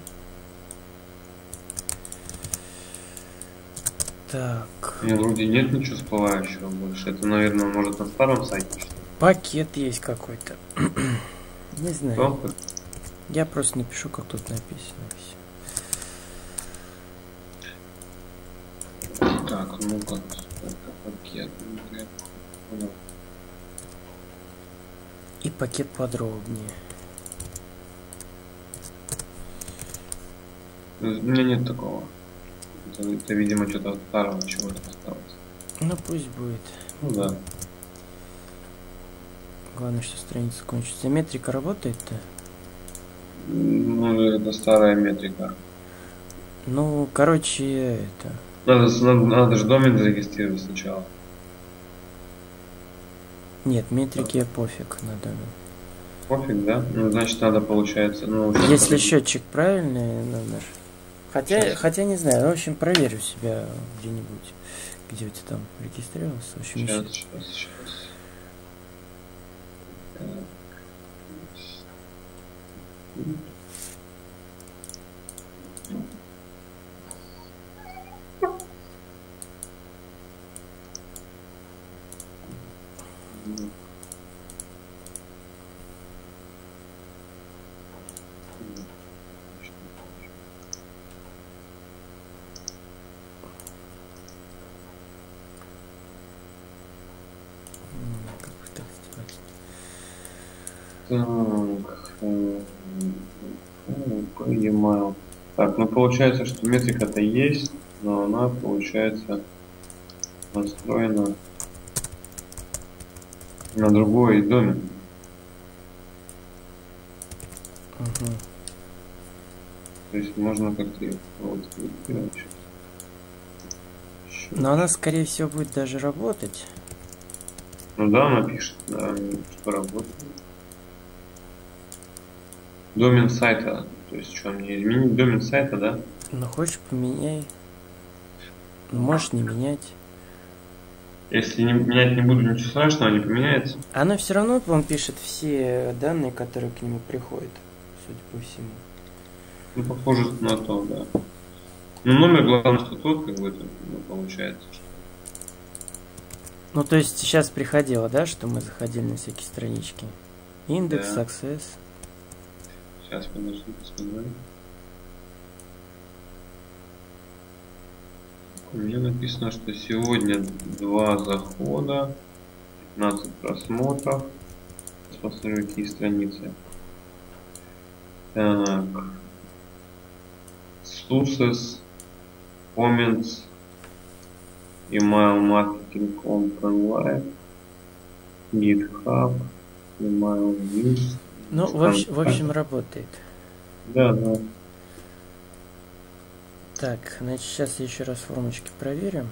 Так. Вроде нет ничего всплывающего больше. Это, наверное, может на старом сайте что-то. Пакет есть какой-то. Не знаю. Что? Я просто напишу, как тут написано. Все. Так, ну-ка. Это пакет. И пакет подробнее. У меня нет такого. Это видимо, что-то от старого чего-то осталось. Ну пусть будет. Ну да. Главное, что страница кончится. Метрика работает-то? Ну, это старая метрика. Ну, короче, это... Надо же домен зарегистрировать сначала. Нет, метрике пофиг на домен. Пофиг, да? Ну, значит, надо, получается... Ну, если счетчик правильный номер. Хотя не знаю, в общем, проверю себя где-нибудь, где у тебя там регистрировался. В общем, Сейчас. Понимаю. Так, ну получается, что метрика-то есть, но она, получается, настроена на другой домен. Угу. То есть можно как-то вот сделать. Но она, скорее всего, будет даже работать. Ну да, она пишет, да, что работает. Домен сайта. То есть что, мне изменить домен сайта, да? Ну, хочешь, поменяй. Можешь не менять. Если менять не буду, ничего страшного, не поменяется. Она все равно вам пишет все данные, которые к нему приходят, судя по всему. Ну, похоже на то, да. Ну, номер, главное, что тот, как бы, это, ну, получается. Ну, то есть сейчас приходило, да, что мы заходили на всякие странички. Индекс, Да. Access. Сейчас, подожди, посмотрю. У меня написано, что сегодня 2 захода, 15 просмотров. Сейчас посмотрю, какие страницы. Так. Sources, comments, email marketing open live, GitHub, email list. Ну, в общем, работает. Да, да. Так, значит, сейчас я еще раз формочки проверю.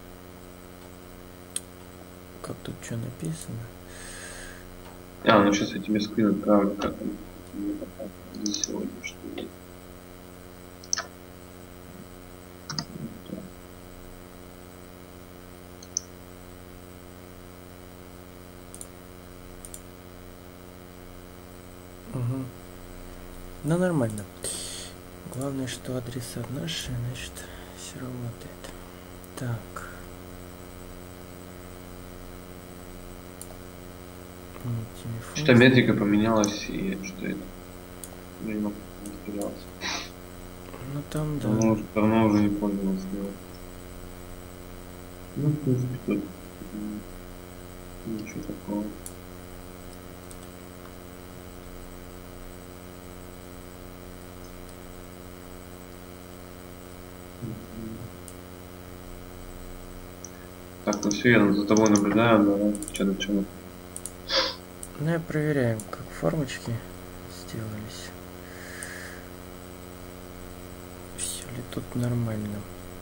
Как тут что написано? Ну сейчас я тебе скрин отправлю, как он за сегодня, что ли. Угу. Ну, нормально. Главное, что адреса наши, значит, все работает. Так. Что метрика поменялась и что это? Я не могу разбираться. Ну там, да. Давно уже не пользовался. Ну, в принципе, тут ничего такого. Так, ну все, я за тобой наблюдаю, давай, что на чем. Ну, я проверяем, как формочки сделались. Все ли тут нормально.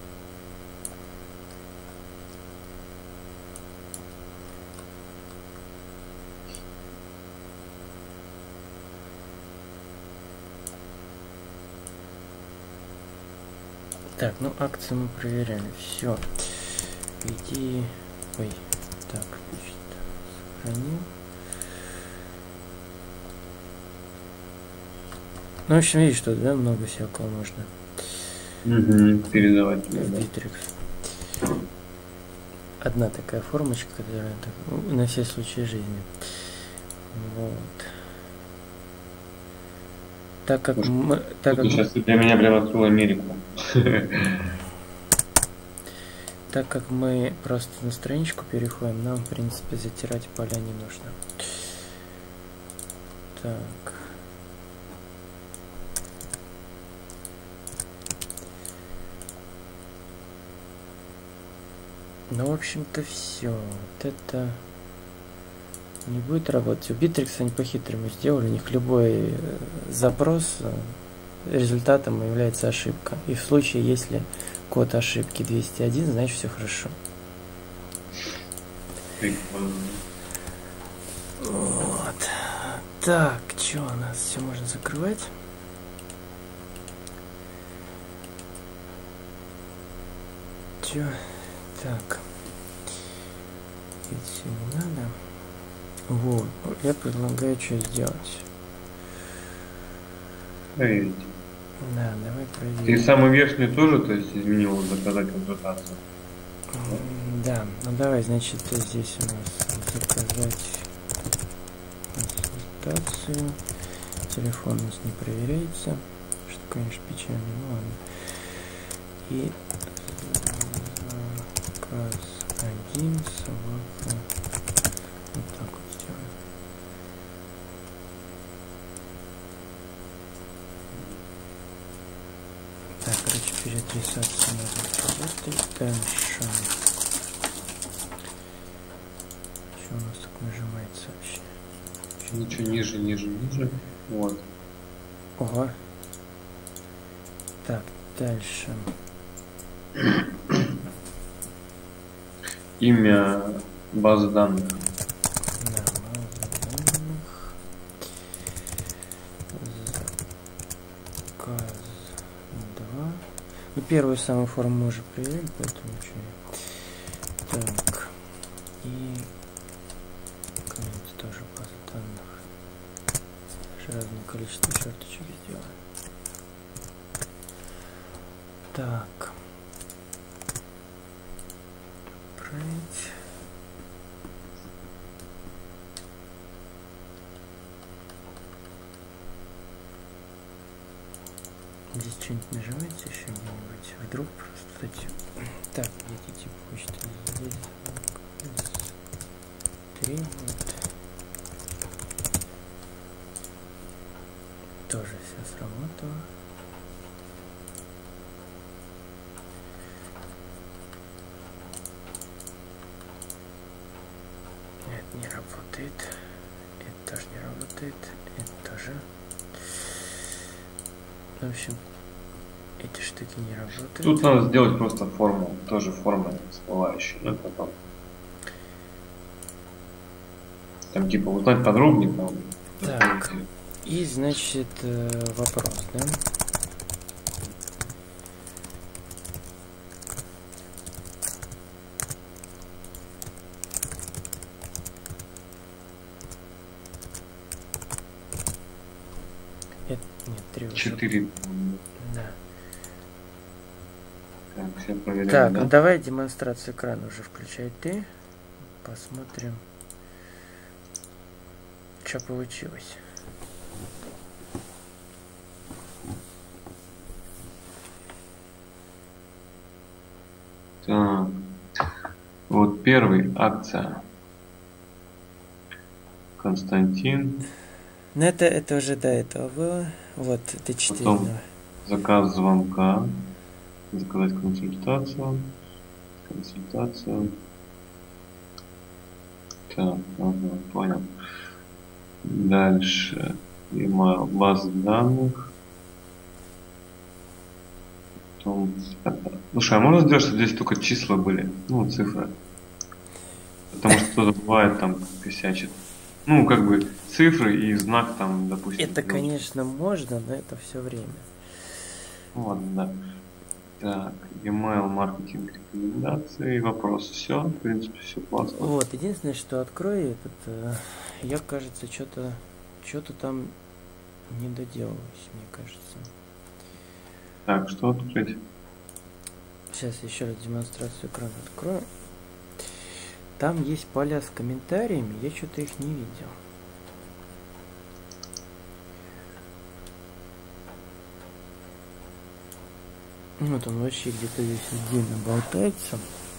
Так, ну акции мы проверяли. Все. Иди. Ой. Так, значит, сохранил. Ну, в общем, видишь, что, да, много всякого можно. Передавать. В Bittrex. Одна такая формочка, которая так, на все случаи жизни. Вот. Так как мы... Сейчас ты для меня прям открыл Америку. Так как мы просто на страничку переходим, нам, в принципе, затирать поля не нужно. Так. Ну, в общем-то, все. Вот это не будет работать. У Bittrex они по-хитрому сделали. У них любой запрос результатом является ошибка. И в случае, если код ошибки 201, значит все хорошо. Вот. Так, что у нас? Все можно закрывать. Че? Так. Это все не надо. Вот. Я предлагаю что сделать. Проверить. Да, давай проверим. Ты самый верхний тоже, то есть изменил заказать консультацию? Да, ну давай, значит, здесь у нас заказать консультацию. Телефон у нас не проверяется, что, конечно, печально, ну ладно. И заказ 1 собака. Вот так вот сделаем. Так, короче, переадресация надо работать. Дальше. Что у нас так нажимается вообще? Ничего ниже. Вот. Ого. Так, дальше. Имя базы данных. Ну, первую самую форму мы уже проверили, поэтому ничего. Так. И коммент тоже база данных. Даже разное количество черточек сделаем. Так. Отправить. Здесь что-нибудь нажимается еще где-нибудь? Вдруг просто эти... Так, где тип почты? Здесь 3 вот. Тоже все сработало. Это не работает. Это тоже не работает. Это тоже. В общем, эти штуки не работают. Тут надо сделать просто форму, тоже форма всплывающая, но потом. Там типа узнать подробнее там. Так, и значит вопрос, да? Нет, 3 уже. 4. Да. Так, все проверяем, Так, да? ну давай демонстрацию экрана уже включай ты. Посмотрим, что получилось. Так. Вот первый акция. Константин. Ну это уже до этого было. Вот, это 4. Потом заказ звонка. Заказать консультацию. Консультацию. Так, ага, понял. Дальше. Email, база данных. Потом... Слушай, а можно сделать, чтобы здесь только числа были? Ну, цифры. Потому что кто-то бывает там косячит. Ну, как бы цифры и знак там, допустим. Это, конечно, можно, но это все время. Ну, ладно, да. Так, email, маркетинг, рекомендации, вопросы. Все, в принципе, все классно. Вот, единственное, что открою этот, я, кажется, что-то там не доделалось, мне кажется. Так, что открыть? Сейчас еще раз демонстрацию экрана открою. Там есть поля с комментариями, я что-то их не видел. Вот он вообще где-то здесь отдельно болтается.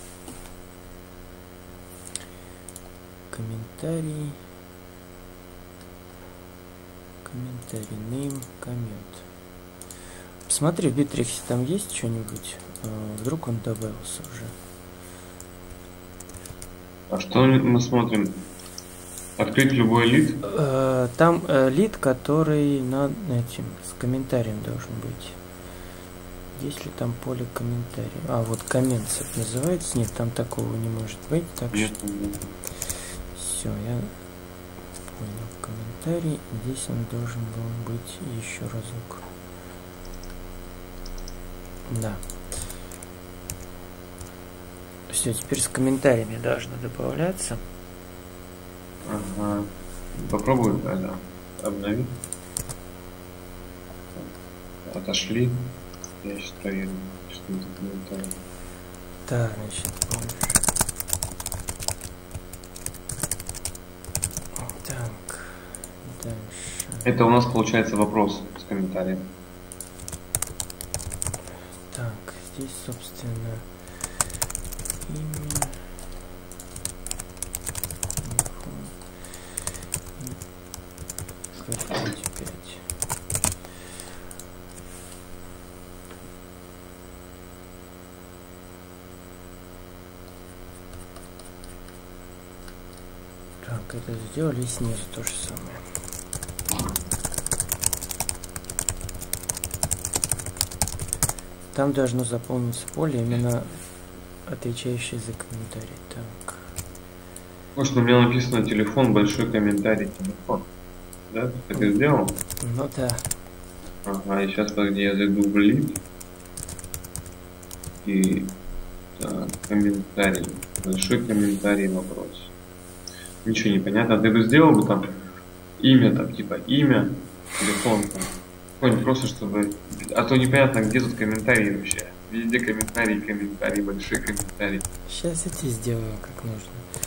Комментарий. Комментарий. Name. Коммент. Посмотри, в Битриксе там есть что-нибудь. Вдруг он добавился уже. А что мы смотрим? Открыть любой лид? Там лид, который над этим, с комментарием должен быть. Есть ли там поле комментариев? А, вот коммент называется. Нет, там такого не может быть. Так Нет, что... нет. Все, я понял. Комментарий. Здесь он должен был быть еще разок. Да. Все, теперь с комментариями должно добавляться. Ага. Попробуй, да. Обнови. Отошли. Я сейчас проверю, что это комментарий. Так, значит, помнишь. Так, дальше. Это у нас получается вопрос с комментарием. Так, здесь, собственно, имя, телефон и картинки 5. Так, это сделали снизу то же самое. Там должно заполниться поле, именно отвечающее за комментарий. Так. Может, у меня написано телефон, большой комментарий, телефон. Да? Ты это сделал? Ну да. Ага, и сейчас, подожди, я зайду в лид. И так, комментарий. Большой комментарий, вопрос. Ничего не понятно. Ты бы сделал бы там имя, там типа имя, телефон, там, какой-нибудь просто, чтобы... А то непонятно, где тут комментарии вообще. Везде комментарии, комментарии, большие комментарии. Сейчас я тебе сделаю как нужно.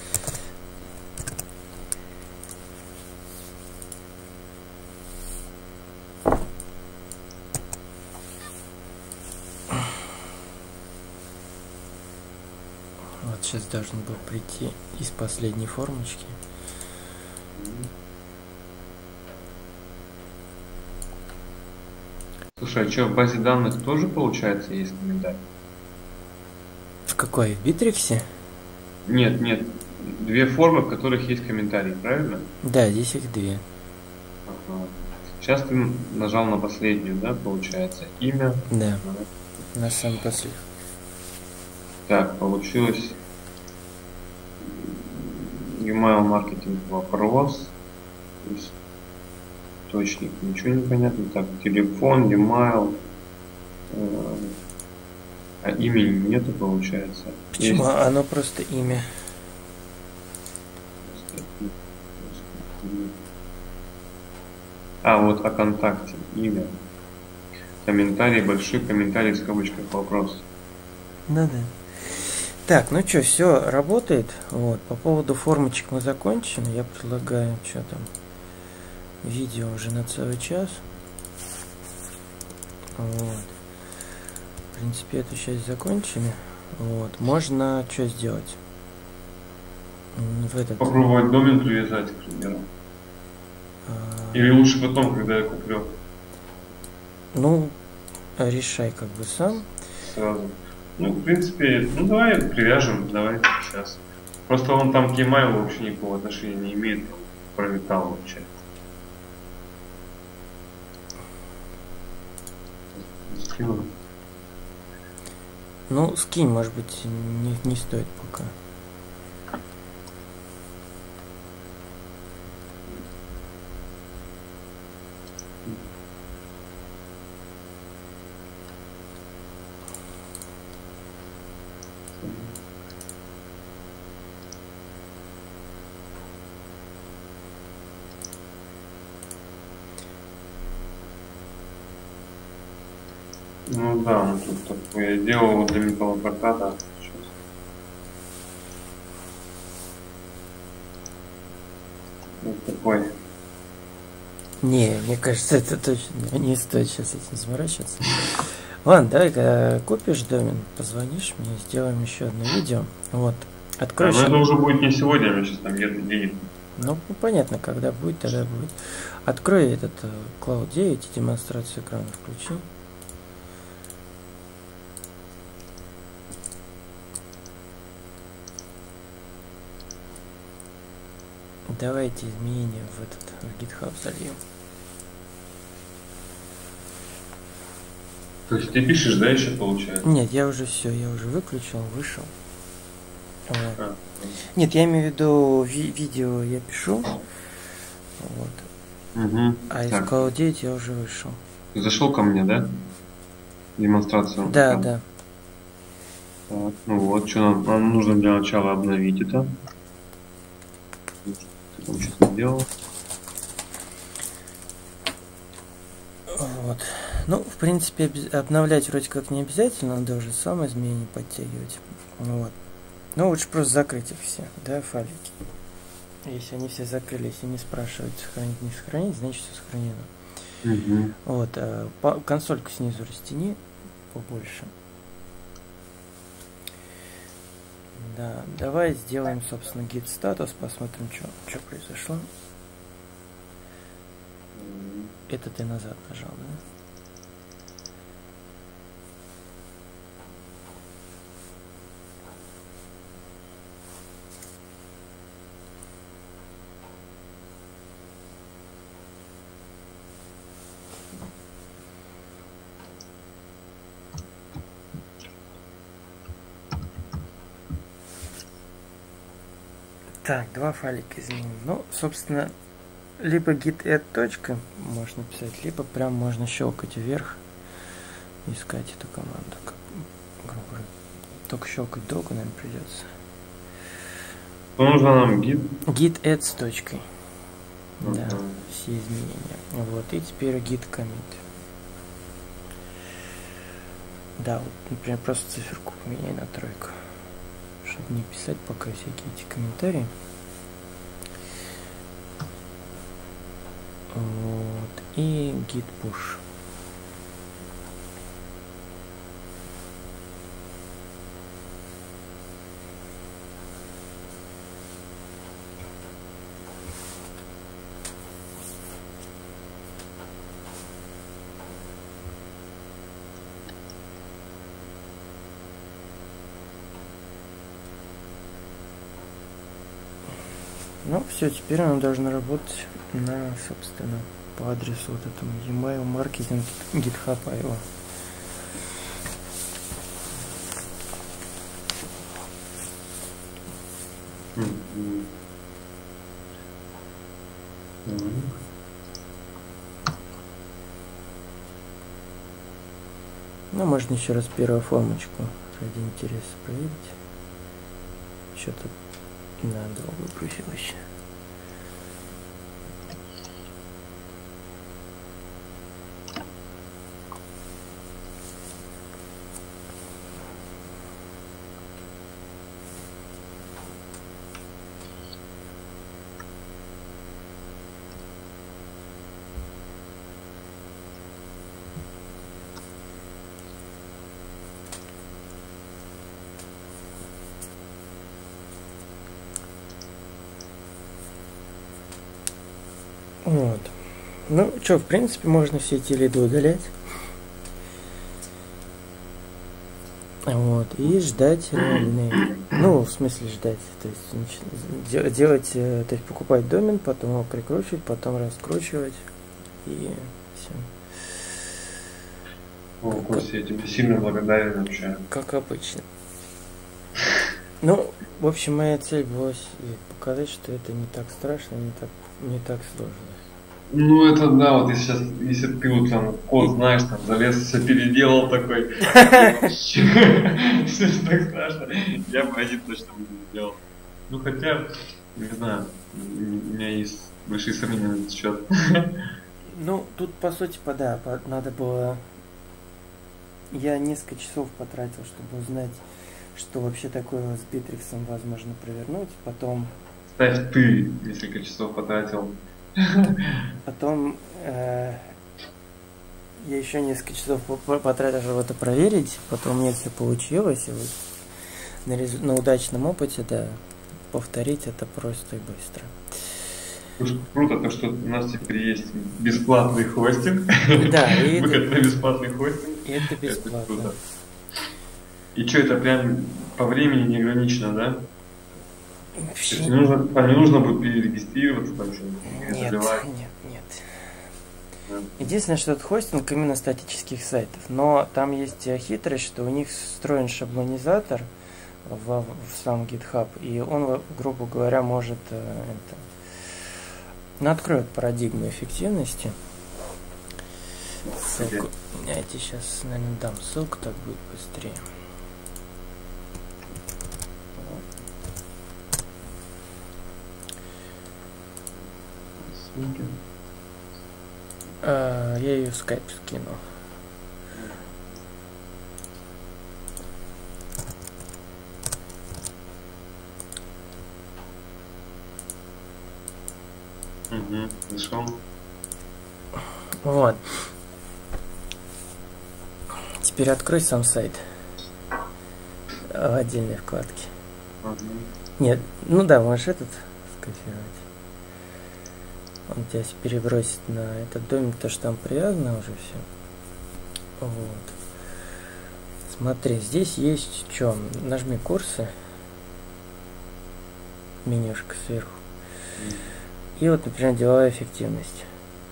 Вот сейчас должен был прийти из последней формочки. Слушай, а что, в базе данных тоже, получается, есть комментарий? В какой? В Битриксе? Нет, нет. Две формы, в которых есть комментарий, правильно? Да, здесь их две. Ага. Сейчас ты нажал на последнюю, да, получается? Имя. Да, Ага. на самом после. Так, получилось email маркетинг вопрос. Источник, ничего не понятно. Так, телефон, email. А имени нету, получается. Почему? Есть. Оно просто имя. А, вот о контакте. Имя. Комментарий, большой комментарий в скобочках вопрос. Да. Так, ну что, все работает. Вот, по поводу формочек мы закончили. Я предлагаю, что там, видео уже на целый час. Вот. В принципе, эту часть закончили. Вот. Можно что сделать? В этот... Попробовать домен привязать, к примеру. Или лучше потом, когда я куплю? Ну, решай как бы сам. Сразу. Ну, в принципе, ну давай привяжем, давай сейчас. Просто он там к e-mail вообще никакого отношения не имеет, про металл вообще. Скину. Ну, скинь, может быть, не стоит пока. Ну да, ну тут такое. Я делал вот для металлопроката. Сейчас. Вот такой. Не, мне кажется, это точно не стоит сейчас этим заморачиваться. Ладно, давай, когда купишь домен, позвонишь мне, сделаем еще одно видео. Вот, откроешь. Но это уже будет не сегодня, у меня сейчас там нет денег. Ну, понятно, когда будет, тогда будет. Открой этот Cloud 9 и демонстрацию экрана включи. Давайте изменения в GitHub зальем. То есть ты пишешь, да, еще получается? Нет, я уже все, я уже выключил, вышел. Вот. А, Нет, я имею в виду видео я пишу. Вот. угу. А из Так. Cloud 9 я уже вышел. Ты зашел ко мне, да? Демонстрацию. Да, экрана. да. Так, ну вот, что нам нужно для начала обновить это. Ты там что-то сделал. Вот. Ну, в принципе, обновлять вроде как не обязательно, надо уже сам изменения подтягивать. Вот. Ну, лучше просто закрыть их все, да, файлики. Если они все закрыли, если не спрашивают, сохранить, не сохранить, значит все сохранено. Угу. Вот. Консольку снизу растяни побольше. Да, давай сделаем, собственно, git статус, посмотрим, что произошло. Это ты назад нажал, да? Так, два файлика изменим. Ну, собственно, либо git add точка можно писать, либо прям можно щелкать вверх, искать эту команду. грубо говоря. Только щелкать долго, наверное, придется. Что нужно нам гид? Git add с точкой. Да, Ага. все изменения. Вот, и теперь git commit. Да, вот, например, просто циферку поменяй на 3, чтобы не писать пока всякие эти комментарии. Вот, и git push. Ну, все, теперь оно должно работать на, собственно, по адресу вот этому email marketing GitHub.io. Мгм. Мгм. Ну, можно еще раз первую формочку ради интереса проверить. Что-то на долго грузилось. Вот. Ну, что, в принципе, можно все эти лиды удалять. Вот. И ждать реальные. Ну, в смысле ждать. То есть делать, то есть покупать домен, потом его прикручивать, потом раскручивать. И все. О, Костя, я тебе сильно благодарен вообще. Как обычно. Ну, в общем, моя цель была показать, что это не так страшно, не так сложно. Ну это да, вот если ты вот там код знаешь, там залез, все переделал такой, все так страшно, я бы один точно бы не сделал. Ну хотя, не знаю, у меня есть большие сомнения на этот счет. Ну, тут по сути, да, надо было... Я несколько часов потратил, чтобы узнать, что вообще такое с Битриксом возможно провернуть. Потом... Кстати, ты несколько часов потратил. Потом я еще несколько часов потратил, чтобы это проверить. Потом у меня все получилось. И вот на удачном опыте, да, повторить это просто и быстро. Круто, то, что у нас теперь есть бесплатный хостинг. Да, и выход на бесплатный хостинг. И это бесплатно. Это круто. И что, это прям по времени не ограничено, да? Вообще... Не нужно будет перерегистрироваться, там Нет. Да. Единственное, что это хостинг именно статических сайтов. Но там есть хитрость, что у них встроен шаблонизатор в сам GitHub, и он, грубо говоря, может откроет парадигму эффективности. Ссылку. Я тебе сейчас, наверное, дам ссылку, так будет быстрее. Я ее в скайп скину. Угу, зашел. Вот. Теперь открой сам сайт в отдельной вкладке. Нет, ну да, можешь этот скопировать. Он тебя перебросит на этот домен, потому что там привязано уже все. Вот. Смотри, здесь есть что? Нажми курсы. Менюшка сверху. И вот, например, деловая эффективность.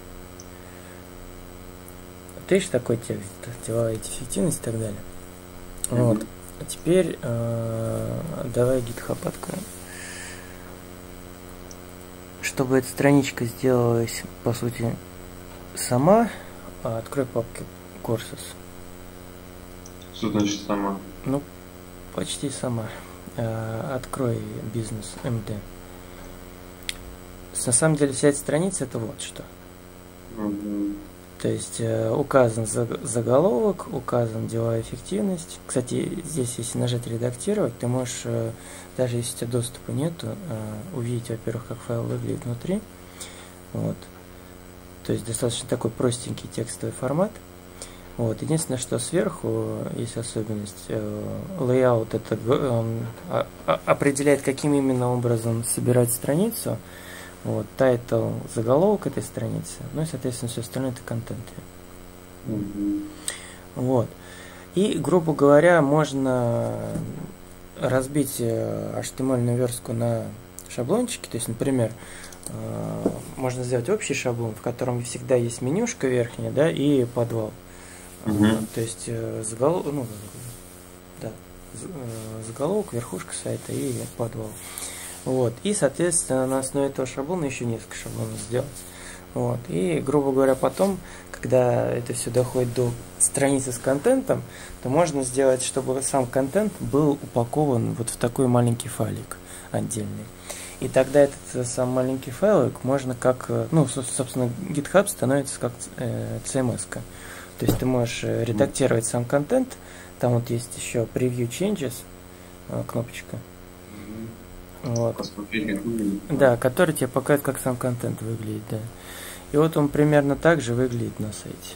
Ты видишь такой текст, деловая эффективность и так далее. Вот. А теперь давай GitHub откроем. Чтобы эта страничка сделалась, по сути, сама, открой папку Courses. Что значит сама? Ну, почти сама. Открой бизнес МД. На самом деле вся эта страница это вот что. То есть указан заголовок, указан деловая эффективность. Кстати, здесь, если нажать редактировать, ты можешь, даже если у тебя доступа нету, увидеть, во-первых, как файл выглядит внутри. Вот. То есть достаточно такой простенький текстовый формат. Вот. Единственное, что сверху есть особенность. Layout это определяет, каким именно образом собирать страницу. Вот, title, заголовок этой страницы, ну и, соответственно, все остальное это контент. Вот. И, грубо говоря, можно разбить HTML-ную верстку на шаблончики. То есть, например, можно сделать общий шаблон, в котором всегда есть менюшка верхняя, да, и подвал. То есть заголовок, заголовок, верхушка сайта и подвал. Вот. И, соответственно, на основе этого шаблона еще несколько шаблонов сделать. Вот. И, грубо говоря, потом, когда это все доходит до страницы с контентом, то можно сделать, чтобы сам контент был упакован вот в такой маленький файлик отдельный. И тогда этот сам маленький файлик можно как, ну, собственно, GitHub становится как CMS-ка. То есть ты можешь редактировать сам контент, там вот есть еще Preview Changes, кнопочка. Вот. Да, который тебе покажет, как сам контент выглядит, да. И вот он примерно так же выглядит на сайте.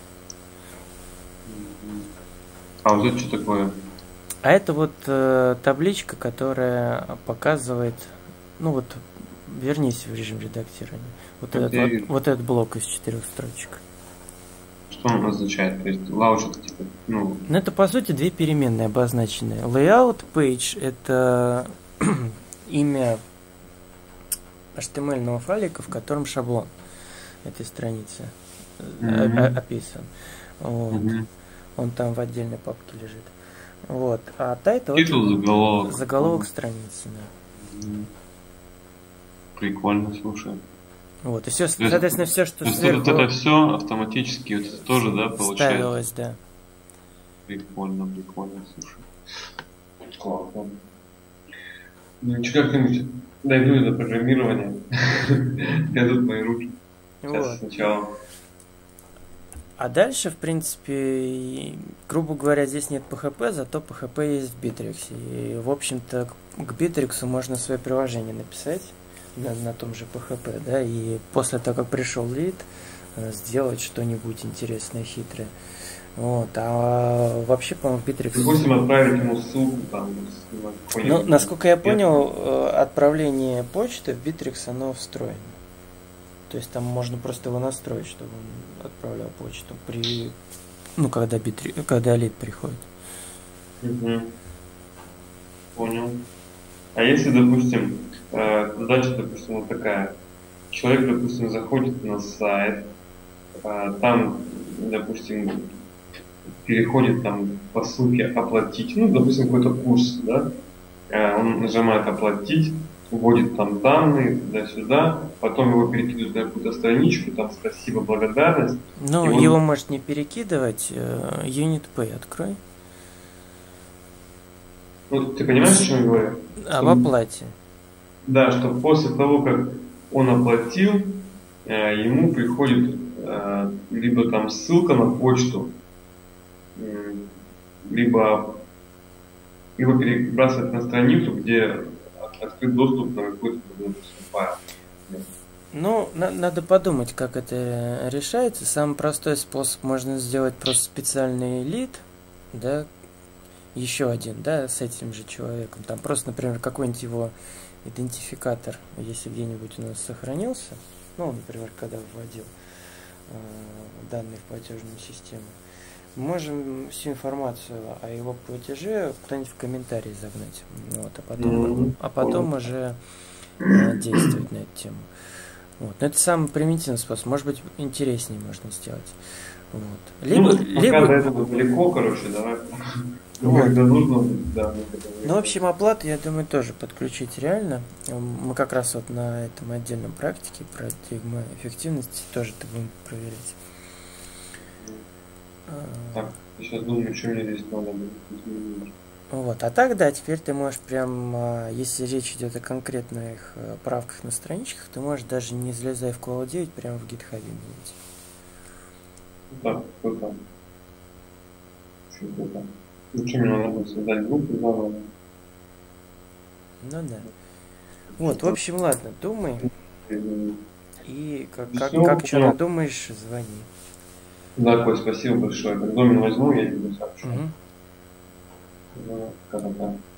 А вот это что такое? А это вот табличка, которая показывает, ну вот, вернись в режим редактирования. Вот этот блок из 4 строчек. Что он означает? То есть лаунчер типа, Ну это по сути две переменные обозначенные. Layout page это имя HTML-ного файлика, в котором шаблон этой страницы описан. Вот. Он там в отдельной папке лежит. Вот. А title заголовок страницы. Да. Прикольно, слушай. Вот. И все, соответственно, все, что сверху... Вот это все автоматически вот это тоже, да, получается? Ставилось, да. Прикольно, слушай. Классно. Ну, как-нибудь дойду до программирования. Дойдут мои руки. Сейчас сначала. А дальше, в принципе, грубо говоря, здесь нет PHP, зато PHP есть в Bittrex. И, в общем-то, к Bittrex можно свое приложение написать на том же PHP, да, и после того, как пришел лид, сделать что-нибудь интересное, хитрое. Вот, а вообще, по-моему, Bittrex... Допустим, отправить ему ссылку там. Ну, насколько я понял, отправление почты в Bittrex, оно встроено. То есть там можно просто его настроить, чтобы он отправлял почту при... Ну, когда лид приходит. Понял. А если, допустим, задача, допустим, вот такая. Человек, допустим, заходит на сайт, там, допустим, переходит там по ссылке «Оплатить», ну, допустим, какой-то курс, да, он нажимает «Оплатить», вводит там данные, туда-сюда, потом его перекидывают на какую-то страничку, там «Спасибо, благодарность». Ну, его может не перекидывать, Unit Pay открой. Ну, ты понимаешь, о чем я говорю? В оплате. Да, что после того, как он оплатил, ему приходит либо там ссылка на почту, либо перебрасывать на страницу, где открыт доступ на какой-то файл. Ну, надо подумать, как это решается. Самый простой способ можно сделать просто специальный лид, да, еще один, да, с этим же человеком. Там просто, например, какой-нибудь его идентификатор, если где-нибудь у нас сохранился, ну, например, когда вводил данные в платежную систему, можем всю информацию о его платеже кто-нибудь в комментарии загнать. Вот, а потом уже действовать на эту тему. Вот. Но это самый примитивный способ. Может быть, интереснее можно сделать. Вот. Пока до этого далеко, короче, давай. Вот. Когда нужно, да. Ну, в общем, оплату, я думаю, тоже подключить реально. Мы как раз вот на этом отдельном практике про эффективность тоже это будем проверять. Так, сейчас думаю, что мне здесь надо будет изменить. Вот, а так, да, теперь ты можешь прям, если речь идет о конкретных правках на страничках, ты можешь даже не залезая в Call 9, прямо в GitHub менять. Да, круто. Очень круто. Лучше мне надо будет создать группу заново. Ну да. Вот, в общем, ладно, думай. И как что надумаешь, звони. Да, Коль, спасибо большое. Как домен возьму, я тебе сообщу. Угу. Ну, как-то так.